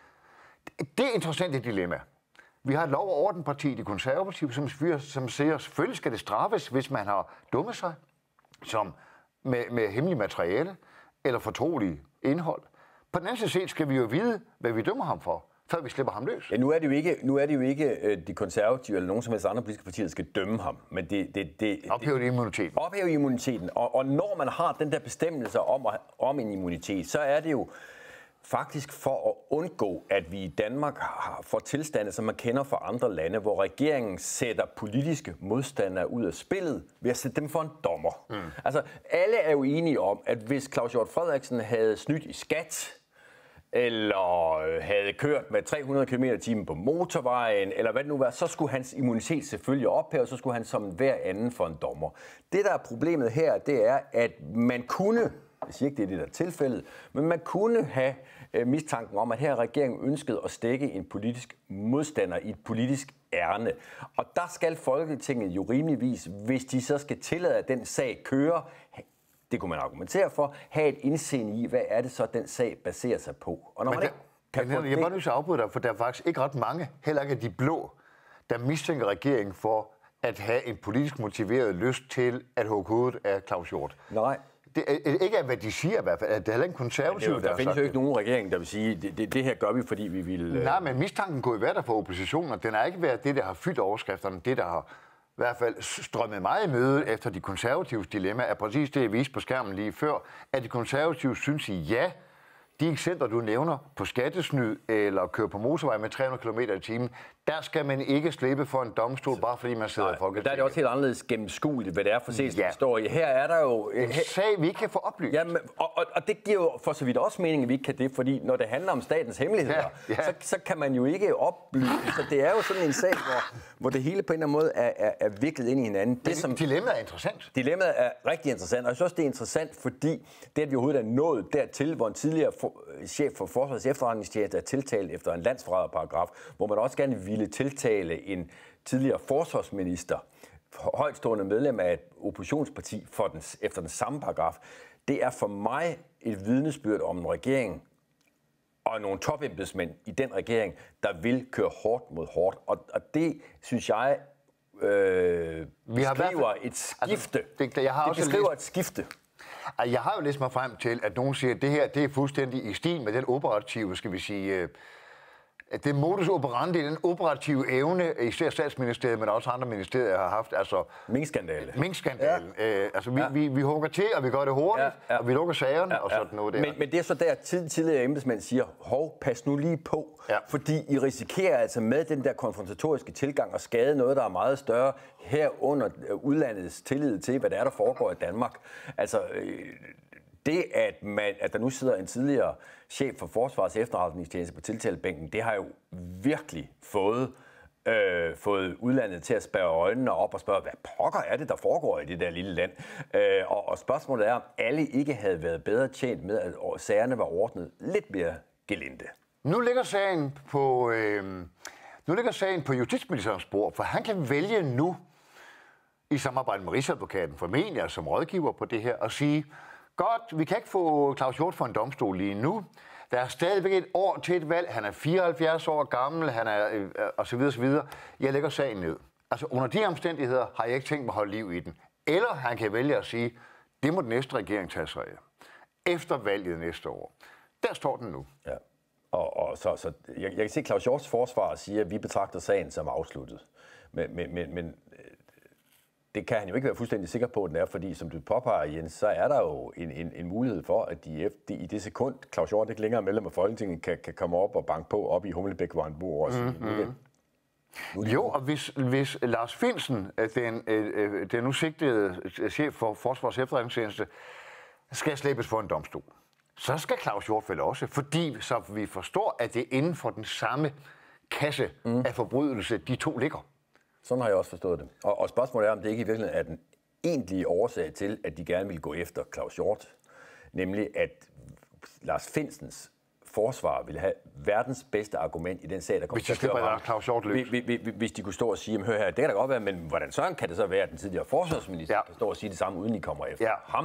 Det er interessant et dilemma. Vi har et lov- og ordenparti, de konservative, som siger, selvfølgelig skal det straffes, hvis man har dummet sig, som med hemmelig materiale eller fortrolig indhold. På den anden side skal vi jo vide, hvad vi dømmer ham for, før vi slipper ham løs. Ja, nu er det jo ikke de konservative eller nogen som helst andre politiske partier, der skal dømme ham. Men ophæve immuniteten. Ophæve immuniteten. Og når man har den der bestemmelse om en immunitet, så er det jo faktisk for at undgå, at vi i Danmark får tilstande, som man kender fra andre lande, hvor regeringen sætter politiske modstandere ud af spillet ved at sætte dem for en dommer. Altså, alle er jo enige om, at hvis Claus Hjort Frederiksen havde snydt i skat, eller havde kørt med 300 km/t på motorvejen, eller hvad det nu var, så skulle hans immunitet selvfølgelig ophæves, så skulle han som hver anden for en dommer. Det, der er problemet her, det er, at man kunne, jeg siger ikke, det er det, der er tilfældet, men man kunne have mistanken om, at her regeringen ønskede at stikke en politisk modstander i et politisk ærne. Og der skal Folketinget jo rimeligvis, hvis de så skal tillade, at den sag kører, det kunne man argumentere for, have et indseende i, hvad er det så, den sag baserer sig på. Og når man ikke kan få jeg er bare nødt til at afbryde dig, for der er faktisk ikke ret mange, heller ikke af de blå, der mistænker regeringen for at have en politisk motiveret lyst til at hugge hovedet af Claus Hjort. Nej. Det er ikke, hvad de siger i hvert fald. Det er heller ikke konservative, der findes jo ikke nogen regering, der vil sige, det her gør vi, fordi vi vil... Nej, men mistanken kunne jo være der for oppositionen, og den har ikke været det, der har fyldt overskrifterne. Det, der har i hvert fald strømmet meget i møde efter de konservatives dilemma, er præcis det, jeg viste på skærmen lige før, at de konservative synes, ja, de eksempler, du nævner på skattesnyd eller køre på motorvej med 300 km/t, der skal man ikke slippe for en domstol, bare fordi man sidder i Folketinget. Der er det også helt anderledes gennemskueligt, hvad det er for set, der står i. Her er der jo... En sag, vi ikke kan få oplyst. Ja, og det giver jo for så vidt også mening, at vi ikke kan det, fordi når det handler om statens hemmeligheder, så kan man jo ikke oplyse. Så det er jo sådan en sag, hvor det hele på en eller anden måde er viklet ind i hinanden. Dilemmaet er interessant. Dilemmaet er rigtig interessant, og jeg synes også, det er interessant, fordi det, at vi overhovedet er nået dertil, hvor en tidligere chef for Forsvarets Efterretningstjeneste er tiltalt efter en landsforræderparagraf, hvor man også gerne ville tiltale en tidligere forsvarsminister, højtstående medlem af et oppositionsparti efter den samme paragraf. Det er for mig et vidnesbyrd om en regering og nogle topembedsmænd i den regering, der vil køre hårdt mod hårdt. Og det, synes jeg, beskriver et skifte. Det beskriver et skifte. Jeg har jo læst mig frem til, at nogen siger, at det her det er fuldstændig i stil med den operative, skal vi sige, det modus operandi, den operative evne, især Statsministeriet, men også andre ministerier har haft, altså... Minkskandalen. Ja. Vi hugger til, og vi gør det hurtigt, og vi lukker sagerne og sådan noget der. Men det er så der, tidligere embedsmænd siger, pas nu lige på, fordi I risikerer altså med den der konfrontatoriske tilgang at skade noget, der er meget større, herunder udlandets tillid til, hvad det er, der foregår i Danmark. Altså... Det, at der nu sidder en tidligere chef for Forsvarets Efterretningstjeneste på tiltalebænken, det har jo virkelig fået udlandet til at spærre øjnene op og spørge, hvad pokker er det, der foregår i det der lille land? Og spørgsmålet er, om alle ikke havde været bedre tjent med, at sagerne var ordnet lidt mere gelinde. Nu ligger sagen på Nu ligger sagen på justitsministerens bord, for han kan vælge nu, i samarbejde med Rigsadvokaten formentlig som rådgiver på det her, og sige, godt, vi kan ikke få Claus Hjort for en domstol lige nu. Der er stadigvæk et år til et valg. Han er 74 år gammel, han er og så videre, så videre. Jeg lægger sagen ned. Altså under de omstændigheder har jeg ikke tænkt mig at holde liv i den. Eller han kan vælge at sige, det må den næste regering tage sig af. Efter valget næste år. Der står den nu. Ja. Og så jeg kan se, at Claus Hjorts forsvar siger, at vi betragter sagen som afsluttet. Men det kan han jo ikke være fuldstændig sikker på, at den er, fordi som du påpeger, Jens, så er der jo en mulighed for, at i det sekund, Claus Hjort ikke længere medlem af Folketinget, kan komme op og banke på op i Humlebæk, hvor han bor og sige, Jo, og hvis Lars Findsen, den nu sigtede chef for Forsvars Efterretningstjeneste, skal slæbes for en domstol, så skal Claus Hjort vel også, fordi så vi forstår, at det er inden for den samme kasse af forbrydelse, de to ligger. Sådan har jeg også forstået det. Og spørgsmålet er, om det ikke i virkeligheden er den egentlige årsag til, at de gerne vil gå efter Claus Hjort, nemlig at Lars Findsens forsvar vil have verdens bedste argument i den sag, der kommer til at køre ham. Claus Hjort løs. Hvis de kunne stå og sige, hør her, det kan da godt være, men hvordan sådan kan det så være, at den tidligere forsvarsminister kan stå og sige det samme, uden de kommer efter ham?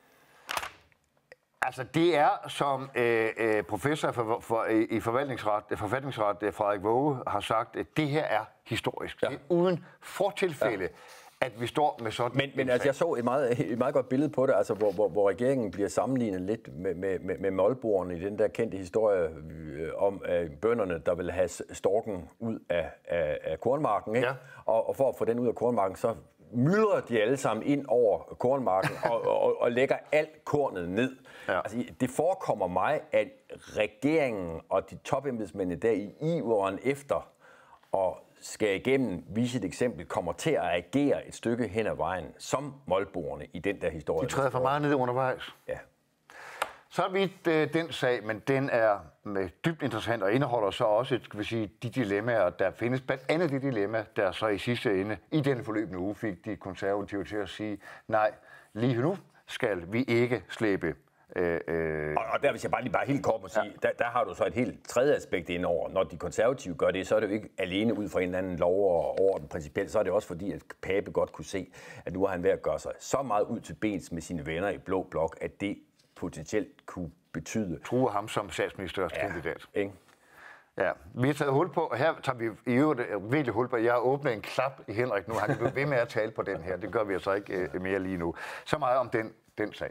Altså, det er, som professor i forfatningsret Frederik Waage har sagt, at det her er historisk. Ja. Det er uden fortilfælde, at vi står med sådan Men altså, jeg så et meget godt billede på det, altså, hvor regeringen bliver sammenlignet lidt med målbordene i den der kendte historie om bønderne, der vil have storken ud af kornmarken. Ikke? Ja. Og for at få den ud af kornmarken, så myldrer de alle sammen ind over kornmarken og lægger alt kornet ned. Ja. Altså, det forekommer mig, at regeringen og de topembedsmændene der i iveren efter at skal igennem vise et eksempel, kommer til at agere et stykke hen ad vejen som målbordene i den der historie. De træder for meget ned undervejs. Ja. Så er vi den sag, men den er dybt interessant og indeholder så også de dilemmaer, der findes. Blandt andet det dilemma, der så i sidste ende, i den forløbende uge, fik de konservative til at sige, nej, lige nu skal vi ikke slæbe. Og der vil jeg bare helt kort må sige, der har du så et helt tredje aspekt indover. Når de konservative gør det, så er det jo ikke alene ud fra en eller anden lov og orden principielt, så er det også fordi, at Pape godt kunne se, at nu har han ved at gøre sig så meget ud til bens med sine venner i Blå Blok, at det potentielt kunne betyde... Truer ham som statsministerkandidat. Ikke? Ja, vi har taget hul på, og her tager vi i øvrigt virkelig hul på. Jeg har åbnet en klap i Henrik nu, han kan blive ved med at tale på den her. Det gør vi altså ikke mere lige nu. Så meget om den sag.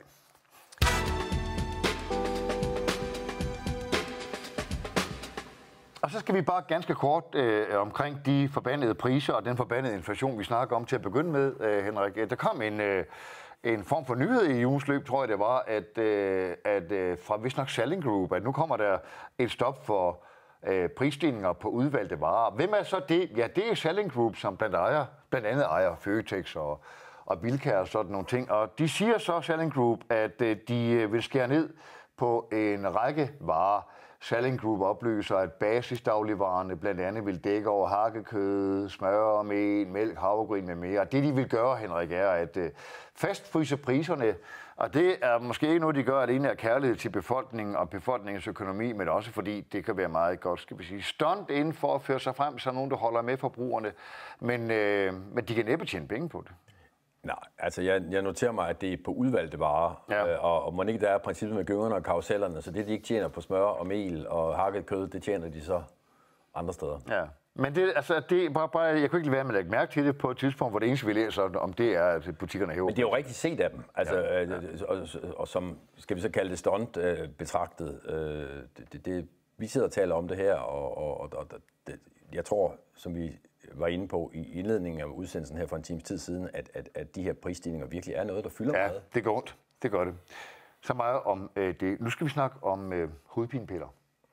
Og så skal vi bare ganske kort omkring de forbandede priser og den forbandede inflation, vi snakker om til at begynde med, Henrik. Der kom en form for nyhed i ugens løb, tror jeg det var, at fra vistnok Salling Group, at nu kommer der et stop for prisstigninger på udvalgte varer. Hvem er så det? Ja, det er Salling Group, som blandt andet ejer Føtex og Bilka og sådan nogle ting. Og de siger så, Salling Group, at de vil skære ned på en række varer. Salling Group oplyser, at basisdagligvarerne blandt andet vil dække over hakkekød, smør, mel, mælk, havregryn med mere. Og det, de vil gøre, Henrik, er at fastfryse priserne. Og det er måske ikke noget, de gør alene af kærlighed til befolkningen og befolkningens økonomi, men også fordi det kan være meget godt, skal vi sige, stunt inden for at føre sig frem, så nogen, der holder med forbrugerne. Men de kan næppe tjene penge på det. Nej, altså jeg noterer mig, at det er på udvalgte varer, og må ikke der er princippet med gyngerne og karusellerne, så det de ikke tjener på smør og mel og hakket kød, det tjener de så andre steder. Ja, men det er bare, jeg kunne ikke lade være med at lægge mærke til det på et tidspunkt, hvor det eneste vi læser om det er, at butikkerne hæver. Men det er jo rigtig set af dem, altså, og som, skal vi så kalde det stunt betragtet, vi sidder og taler om det her, og jeg tror, som vi var inde på i indledningen af udsendelsen her for en times tid siden, at de her prisstigninger virkelig er noget, der fylder meget. Ja, det går ondt. Det gør det. Så meget om det. Nu skal vi snakke om hovedpinepiller.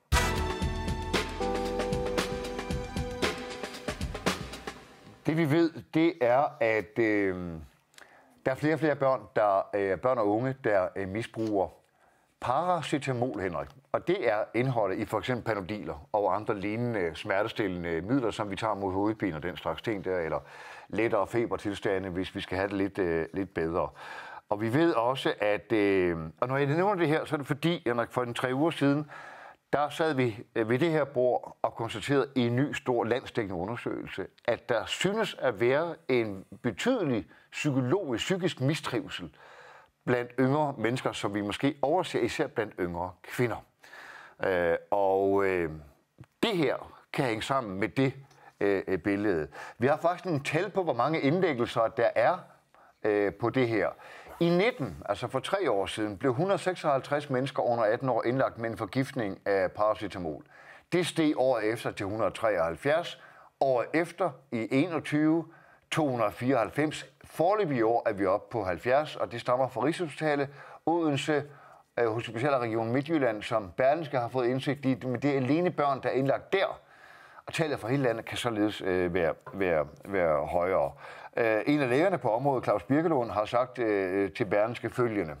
Det vi ved, det er, at der er flere og flere børn og unge, der misbruger paracetamol, Henrik. Og det er indholdet i for eksempel Panodiler og andre lignende smertestillende midler, som vi tager mod hovedpine og den slags ting der, eller lettere febertilstande, hvis vi skal have det lidt bedre. Og vi ved også, at... og når jeg nævner det her, så er det fordi, Henrik, for 3 uger siden, der sad vi ved det her bord og konstaterede i en ny stor landsdækkende undersøgelse, at der synes at være en betydelig psykisk mistrivsel blandt yngre mennesker, som vi måske overser, især blandt yngre kvinder. Det her kan hænge sammen med det billede. Vi har faktisk en tal på, hvor mange indlæggelser der er på det her. I 19, altså for 3 år siden, blev 156 mennesker under 18 år indlagt med en forgiftning af paracetamol. Det steg året efter til 173. Året efter i 21, 294. Foreløbig i år er vi oppe på 70, og det stammer fra Rigshospitalet, Odense, Hospital og Region Midtjylland, som Berlingske har fået indsigt i, men det er alene børn, der er indlagt der. Og tallet for hele landet kan således være højere. En af lægerne på området, Claus Birkelund, har sagt til Berlingske følgende.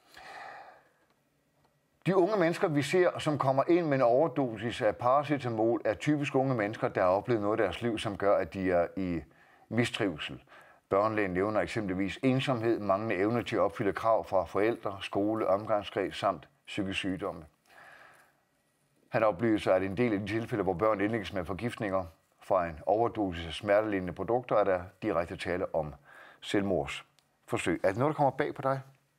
De unge mennesker, vi ser, som kommer ind med en overdosis af paracetamol, er typisk unge mennesker, der har oplevet noget af deres liv, som gør, at de er i mistrivsel. Børnelægen nævner eksempelvis ensomhed, manglende evne til at opfylde krav fra forældre, skole, omgangskreds samt psykisk sygdomme. Han oplyser, at en del af de tilfælde, hvor børn indlægges med forgiftninger fra en overdosis af smertelignende produkter, er der direkte tale om selvmordsforsøg. Er det noget, der kommer bag på dig?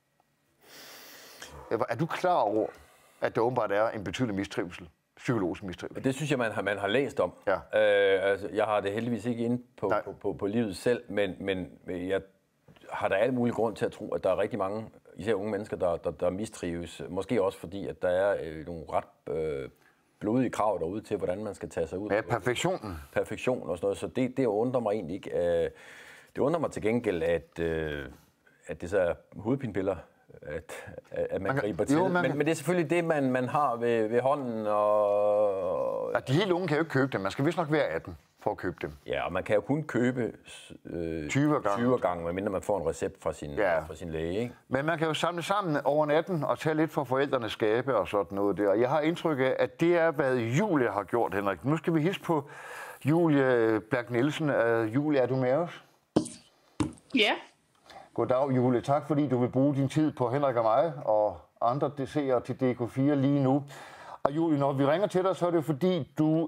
Er du klar over, at der åbenbart er en betydelig mistrivsel? Psykologisk mistrivsel? Det synes jeg, man har læst om. Ja. Jeg har det heldigvis ikke inde på livet selv, men jeg har da alt mulig grund til at tro, at der er rigtig mange, især unge mennesker, der mistrives. Måske også fordi, at der er nogle ret blodige krav derude til, hvordan man skal tage sig ud. Ja, perfektionen. Perfektion og sådan noget, så det undrer mig egentlig ikke. Det undrer mig til gengæld, at det så er hovedpinepiller, at man griber til. Men det er selvfølgelig det, man har ved hånden. Og de helt unge kan jo ikke købe dem. Man skal vist nok være 18 for at købe dem. Ja, og man kan jo kun købe 20 gange, medmindre man får en recept fra sin læge. Ikke? Men man kan jo samle sammen over natten og tage lidt fra forældrenes skabe og sådan noget der. Og jeg har indtryk af, at det er, hvad Julie har gjort, Henrik. Nu skal vi hilse på Julie Bjerg Nielsen. Julie, er du med os? Ja. Goddag, Julie. Tak, fordi du vil bruge din tid på Henrik og mig og andre seere til DK4 lige nu. Og Julie, når vi ringer til dig, så er det fordi, du...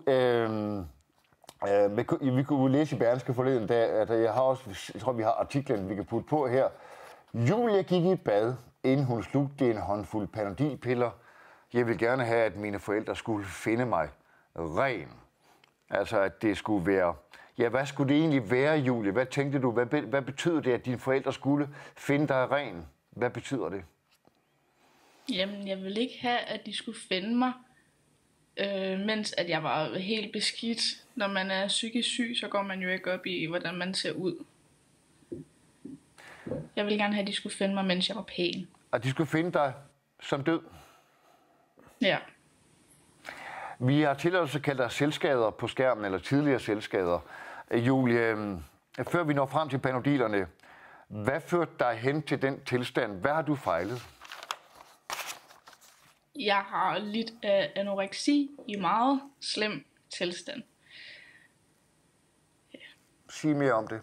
vi kunne læse i Berlingske forleden dag, at jeg tror, vi har artiklen, vi kan putte på her. Julie gik i bad, inden hun slugte en håndfuld Panodilpiller. Jeg vil gerne have, at mine forældre skulle finde mig ren. Altså, at det skulle være... Ja, hvad skulle det egentlig være, Julie? Hvad tænkte du? Hvad betyder det, at dine forældre skulle finde dig ren? Hvad betyder det? Jamen, jeg ville ikke have, at de skulle finde mig, mens at jeg var helt beskidt. Når man er psykisk syg, så går man jo ikke op i, hvordan man ser ud. Jeg ville gerne have, at de skulle finde mig, mens jeg var pæn. Og de skulle finde dig som død? Ja. Vi har tilladelse kaldt dig selvskader på skærmen, eller tidligere selvskader. Julie, før vi når frem til Panodilerne, hvad førte dig hen til den tilstand? Hvad har du fejlet? Jeg har lidt af anoreksi i meget slem tilstand. Ja. Sig mere om det.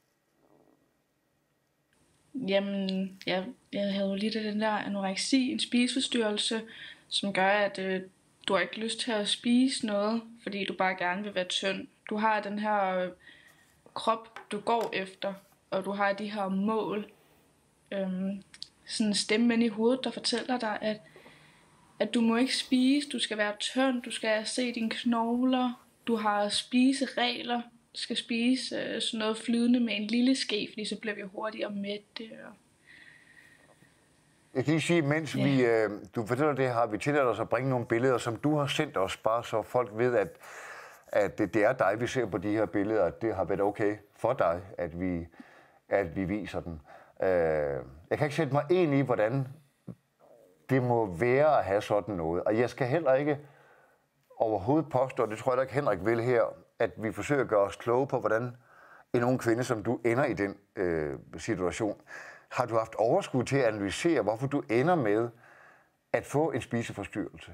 Jamen, jeg havde jo lidt af den der anoreksi, en spiseforstyrrelse, som gør, at du har ikke lyst til at spise noget, fordi du bare gerne vil være tynd. Du har den her krop, du går efter, og du har de her mål. Sådan en stemme inde i hovedet, der fortæller dig, at du må ikke spise, du skal være tynd, du skal se dine knogler, du har spiseregler, du skal spise sådan noget flydende med en lille ske, fordi så bliver vi hurtigere mætte. Jeg kan lige sige, mens du fortæller det, har vi tilladt os at bringe nogle billeder, som du har sendt os, bare så folk ved, at det er dig, vi ser på de her billeder, at det har været okay for dig, at vi viser dem. Jeg kan ikke sætte mig ind i, hvordan det må være at have sådan noget. Og jeg skal heller ikke overhovedet påstå, og det tror jeg ikke Henrik vil her, at vi forsøger at gøre os kloge på, hvordan en ung kvinde, som du ender i den situation. Har du haft overskud til at analysere, hvorfor du ender med at få en spiseforstyrrelse?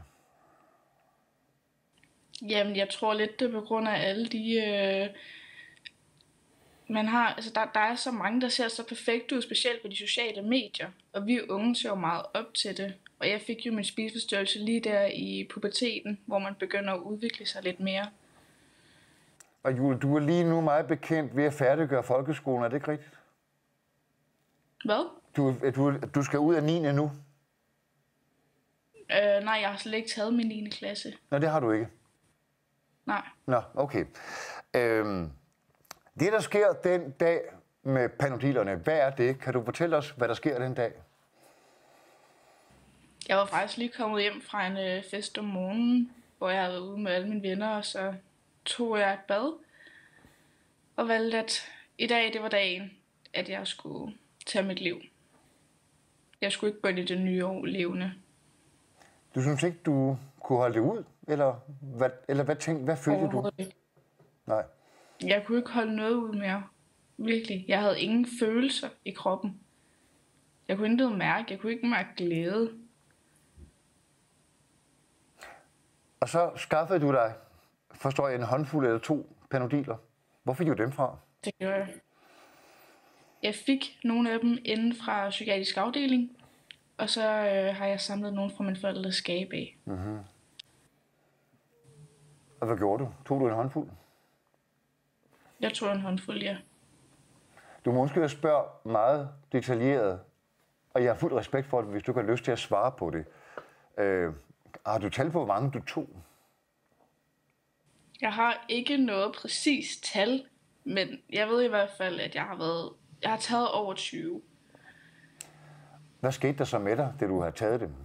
Jamen, jeg tror lidt, det er på grund af alle de man har, altså der er så mange, der ser så perfekt ud, specielt på de sociale medier. Og vi unge ser jo meget op til det. Og jeg fik jo min spiseforstyrrelse lige der i puberteten, hvor man begynder at udvikle sig lidt mere. Og Julie, du er lige nu meget bekendt ved at færdiggøre folkeskolen, er det ikke rigtigt? Hvad? Du skal ud af 9. nu? Nej, jeg har slet ikke taget min 9. klasse. Nå, det har du ikke? Nej. Nå, okay. Det, der sker den dag med Panodilerne, hvad er det? Kan du fortælle os, hvad der sker den dag? Jeg var faktisk lige kommet hjem fra en fest om morgenen, hvor jeg havde været ude med alle mine venner, og så tog jeg et bad og valgte, at i dag, det var dagen, at jeg skulle tage mit liv. Jeg skulle ikke gå ind i det nye år levende. Du synes ikke, du kunne holde det ud? Eller hvad følte du? Ikke. Nej. Jeg kunne ikke holde noget ud mere. Virkelig. Jeg havde ingen følelser i kroppen. Jeg kunne intet mærke. Jeg kunne ikke mærke glæde. Og så skaffede du dig, forstår jeg, en håndfuld eller 2 Panodiler. Hvor fik du dem fra? Det gjorde jeg. Jeg fik nogle af dem inden fra psykiatrisk afdeling. Og så har jeg samlet nogle fra min forældres skab af. Mm-hmm. Og hvad gjorde du? Tog du en håndfuld? Jeg tog en håndfuld, ja. Du må undskylde at spørge meget detaljeret, og jeg har fuld respekt for det, hvis du ikke har lyst til at svare på det. Har du talt på, hvor mange du tog? Jeg har ikke noget præcist tal, men jeg ved i hvert fald, at jeg har taget over 20. Hvad skete der så med dig, da du havde taget dem?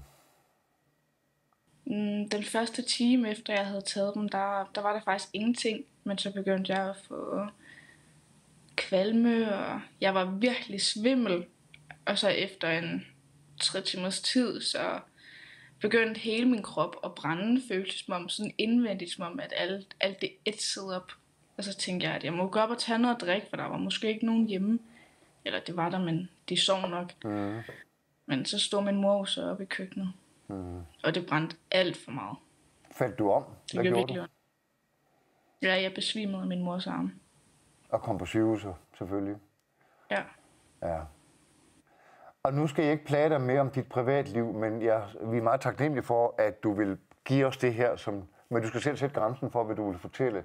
Den første time efter jeg havde taget dem, der var der faktisk ingenting. Men så begyndte jeg at få kvalme, og jeg var virkelig svimmel. Og så efter en 3 timers tid, så begyndte hele min krop at brænde, føltes som om, sådan indvendigt, som om, at alt det ætsede op. Og så tænkte jeg, at jeg må gå op og tage noget at drikke, for der var måske ikke nogen hjemme. Eller det var der, men de sov nok. Mm. Men så stod min mor så oppe i køkkenet. Mm. Og det brændte alt for meget. Faldt du om? Hvad gjorde du? Ja, jeg besvimede af min mors arm. Og kom på sygehuset, selvfølgelig. Ja. Ja. Og nu skal jeg ikke plage dig mere om dit privatliv, men vi er meget taknemmelige for, at du vil give os det her, men du skal selv sætte grænsen for, hvad du vil fortælle.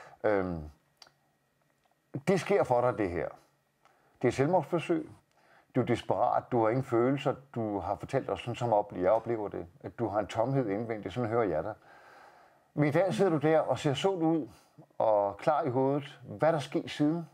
Det sker for dig, det her. Det er selvmordsforsøg. Du er desperat, du har ingen følelser, du har fortalt os, sådan som jeg oplever det, at du har en tomhed indvendigt, sådan hører jeg dig. Men i dag sidder du der og ser sol ud og klar i hovedet. Hvad er der sket siden?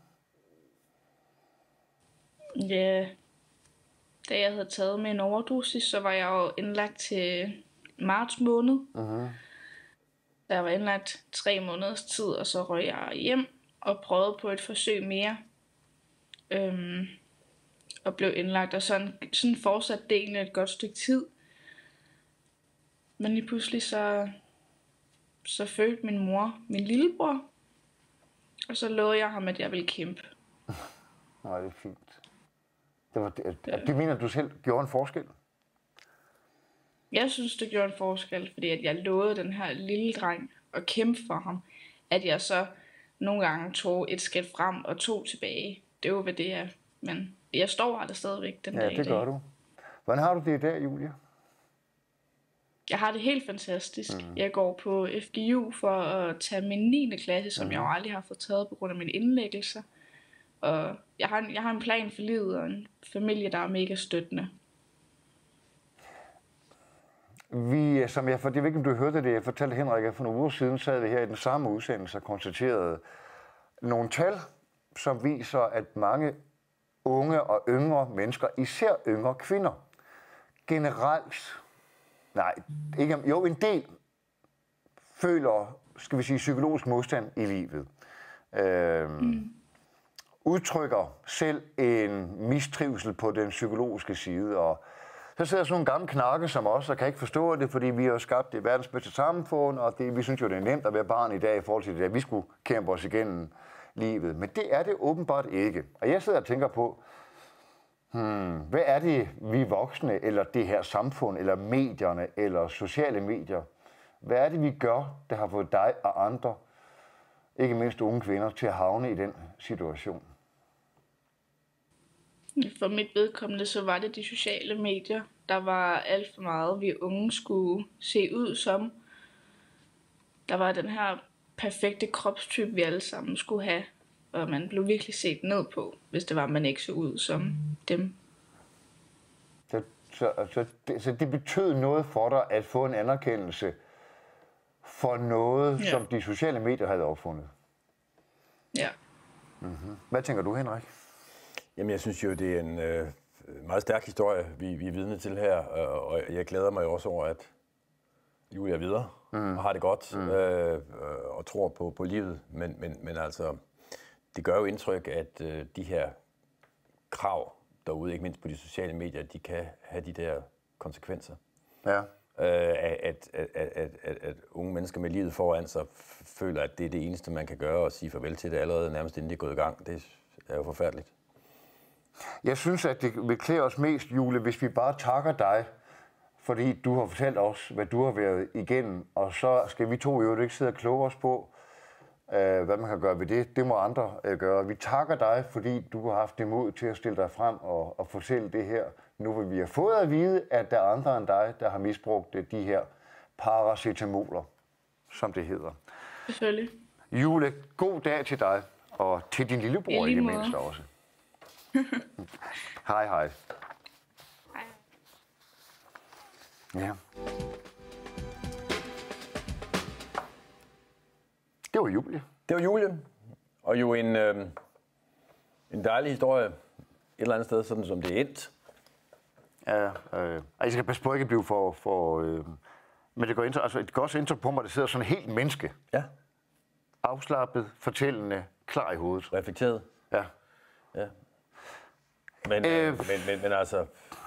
Ja, da jeg havde taget med en overdosis, så var jeg jo indlagt til marts måned. Uh-huh. Da jeg var indlagt 3 måneders tid, og så røg jeg hjem og prøvede på et forsøg mere. Og blev indlagt, og sådan fortsatte det egentlig et godt stykke tid. Men lige pludselig så fødte min mor min lillebror, og så lovede jeg ham, at jeg ville kæmpe. Nej, det er fint. Det mener du selv gjorde en forskel? Jeg synes, det gjorde en forskel, fordi at jeg lovede den her lille dreng at kæmpe for ham. At jeg så nogle gange tog et skridt frem og 2 tilbage. Det var, hvad det er. Men jeg står der stadigvæk den dag i dag. Ja, det gør du. Hvordan har du det i dag, Julia? Jeg har det helt fantastisk. Jeg går på FGU for at tage min 9. klasse, som jeg jo aldrig har fået taget på grund af mine indlæggelser. Og jeg har en plan for livet og en familie, der er mega støttende. Jeg ved ikke, om du hørte det, jeg fortalte Henrik, at for nogle uger siden sad vi her i den samme udsendelse og konstaterede nogle tal, som viser, at mange unge og yngre mennesker, især yngre kvinder, generelt, en del føler, skal vi sige, psykologisk modstand i livet. Udtrykker selv en mistrivsel på den psykologiske side, og så sidder sådan nogle gamle knakke som os, og kan ikke forstå det, fordi vi har skabt det verdens bedste samfund, og vi synes jo, det er nemt at være barn i dag i forhold til det, at vi skulle kæmpe os igennem livet. Men det er det åbenbart ikke. Og jeg sidder og tænker på, hvad er det, vi voksne, eller det her samfund, eller medierne, eller sociale medier, hvad er det, vi gør, der har fået dig og andre, ikke mindst unge kvinder, til at havne i den situation? For mit vedkommende, så var det de sociale medier. Der var alt for meget, vi unge skulle se ud som. Der var den her perfekte kropstype, vi alle sammen skulle have. Og man blev virkelig set ned på, hvis det var, man ikke så ud som dem. Så det betød noget for dig at få en anerkendelse for noget, som de sociale medier havde opfundet? Ja. Mm-hmm. Hvad tænker du, Henrik? Jamen, jeg synes jo, det er en meget stærk historie, vi er vidne til her, og jeg glæder mig jo også over, at Julie er videre og har det godt og tror på livet, men altså, det gør jo indtryk, at de her krav derude, ikke mindst på de sociale medier, de kan have de der konsekvenser. Ja. At unge mennesker med livet foran sig føler, at det er det eneste, man kan gøre, og sige farvel til det allerede nærmest inden de er gået i gang. Det er jo forfærdeligt. Jeg synes, at det vil klæde os mest, Julie, hvis vi bare takker dig, fordi du har fortalt os, hvad du har været igennem, og så skal vi to jo ikke sidde og kloge os på, hvad man kan gøre ved det. Det må andre gøre. Vi takker dig, fordi du har haft det mod til at stille dig frem og fortælle det her. Nu vil vi have fået at vide, at der er andre end dig, der har misbrugt de her paracetamoler, som det hedder. Selvfølgelig. Julie, god dag til dig, og til din lillebror i det mindste også. Hej, hej. Hej. Ja. Det var Julie. Det var Julie. Og jo en dejlig historie et eller andet sted, sådan som det er endt. Ja, jeg skal passe på ikke at blive for men det går også indtryk på mig, at det sidder sådan helt menneske. Ja. Afslappet, fortællende, klar i hovedet. Reflekteret. Ja. Ja. Men altså,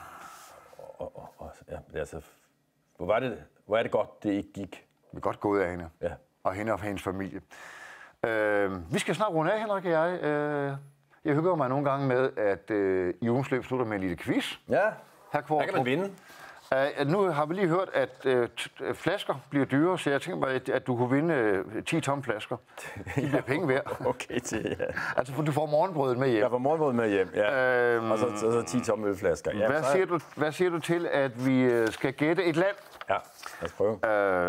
altså, hvor er det godt, det ikke gik. Det er godt gået af hende. Ja. Og hende og hendes familie. Vi skal snart runde af, Henrik og jeg. Jeg hygger mig nogle gange med, at i ugens løb slutter med en lille quiz. Ja, her kan man vinde. Nu har vi lige hørt, at flasker bliver dyre, så jeg tænker mig, at du kunne vinde 10 tomme flasker. De bliver penge værd. Okay, ja. Altså, for du får morgenbrødet med hjem. Jeg får morgenbrødet med hjem, ja. Og så 10 tomme ølflasker. Ja, hvad siger du til, at vi skal gætte et land? Ja, lad os prøve.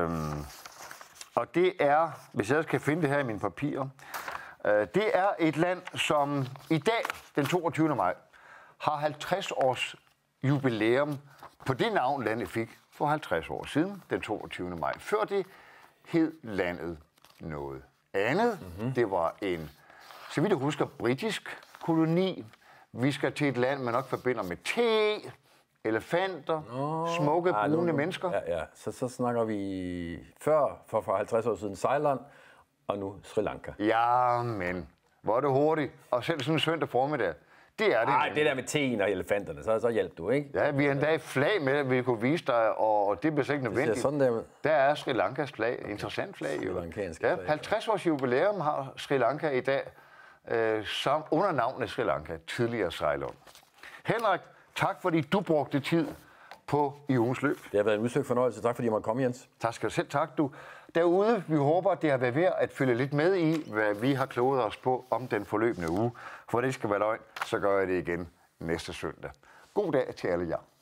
Og det er, hvis jeg skal finde det her i mine papirer, det er et land, som i dag, den 22. maj, har 50 års jubilæum på det navn, landet fik for 50 år siden, den 22. maj. Før det hed landet noget andet. Mm-hmm. Det var en, så vidt jeg husker, britisk koloni. Vi skal til et land, man nok forbinder med te, elefanter, smukke, brune mennesker. Ja. Så snakker vi for 50 år siden Ceylon, og nu Sri Lanka. Ja, men hvor er det hurtigt. Og selv sådan en søndag formiddag. Det er det. Nej, det der med teen og elefanterne, så hjælp du, ikke? Ja, vi har endda et flag med, at vi kunne vise dig, og det bliver så ikke nødvendigt. Sådan der. Der er Sri Lankas flag. Interessant flag, jo. Ja, 50 års jubilæum har Sri Lanka i dag, som under navnet Sri Lanka, tidligere Ceylon. Henrik, tak fordi du brugte tid på i ugens løb. Det har været en udsøgt fornøjelse. Tak fordi jeg måtte komme, Jens. Tak skal du selv. Tak du. Derude, vi håber, at det har været værd at følge lidt med i, hvad vi har kloget os på om den forløbende uge. For det skal være løgn, så gør jeg det igen næste søndag. God dag til alle jer.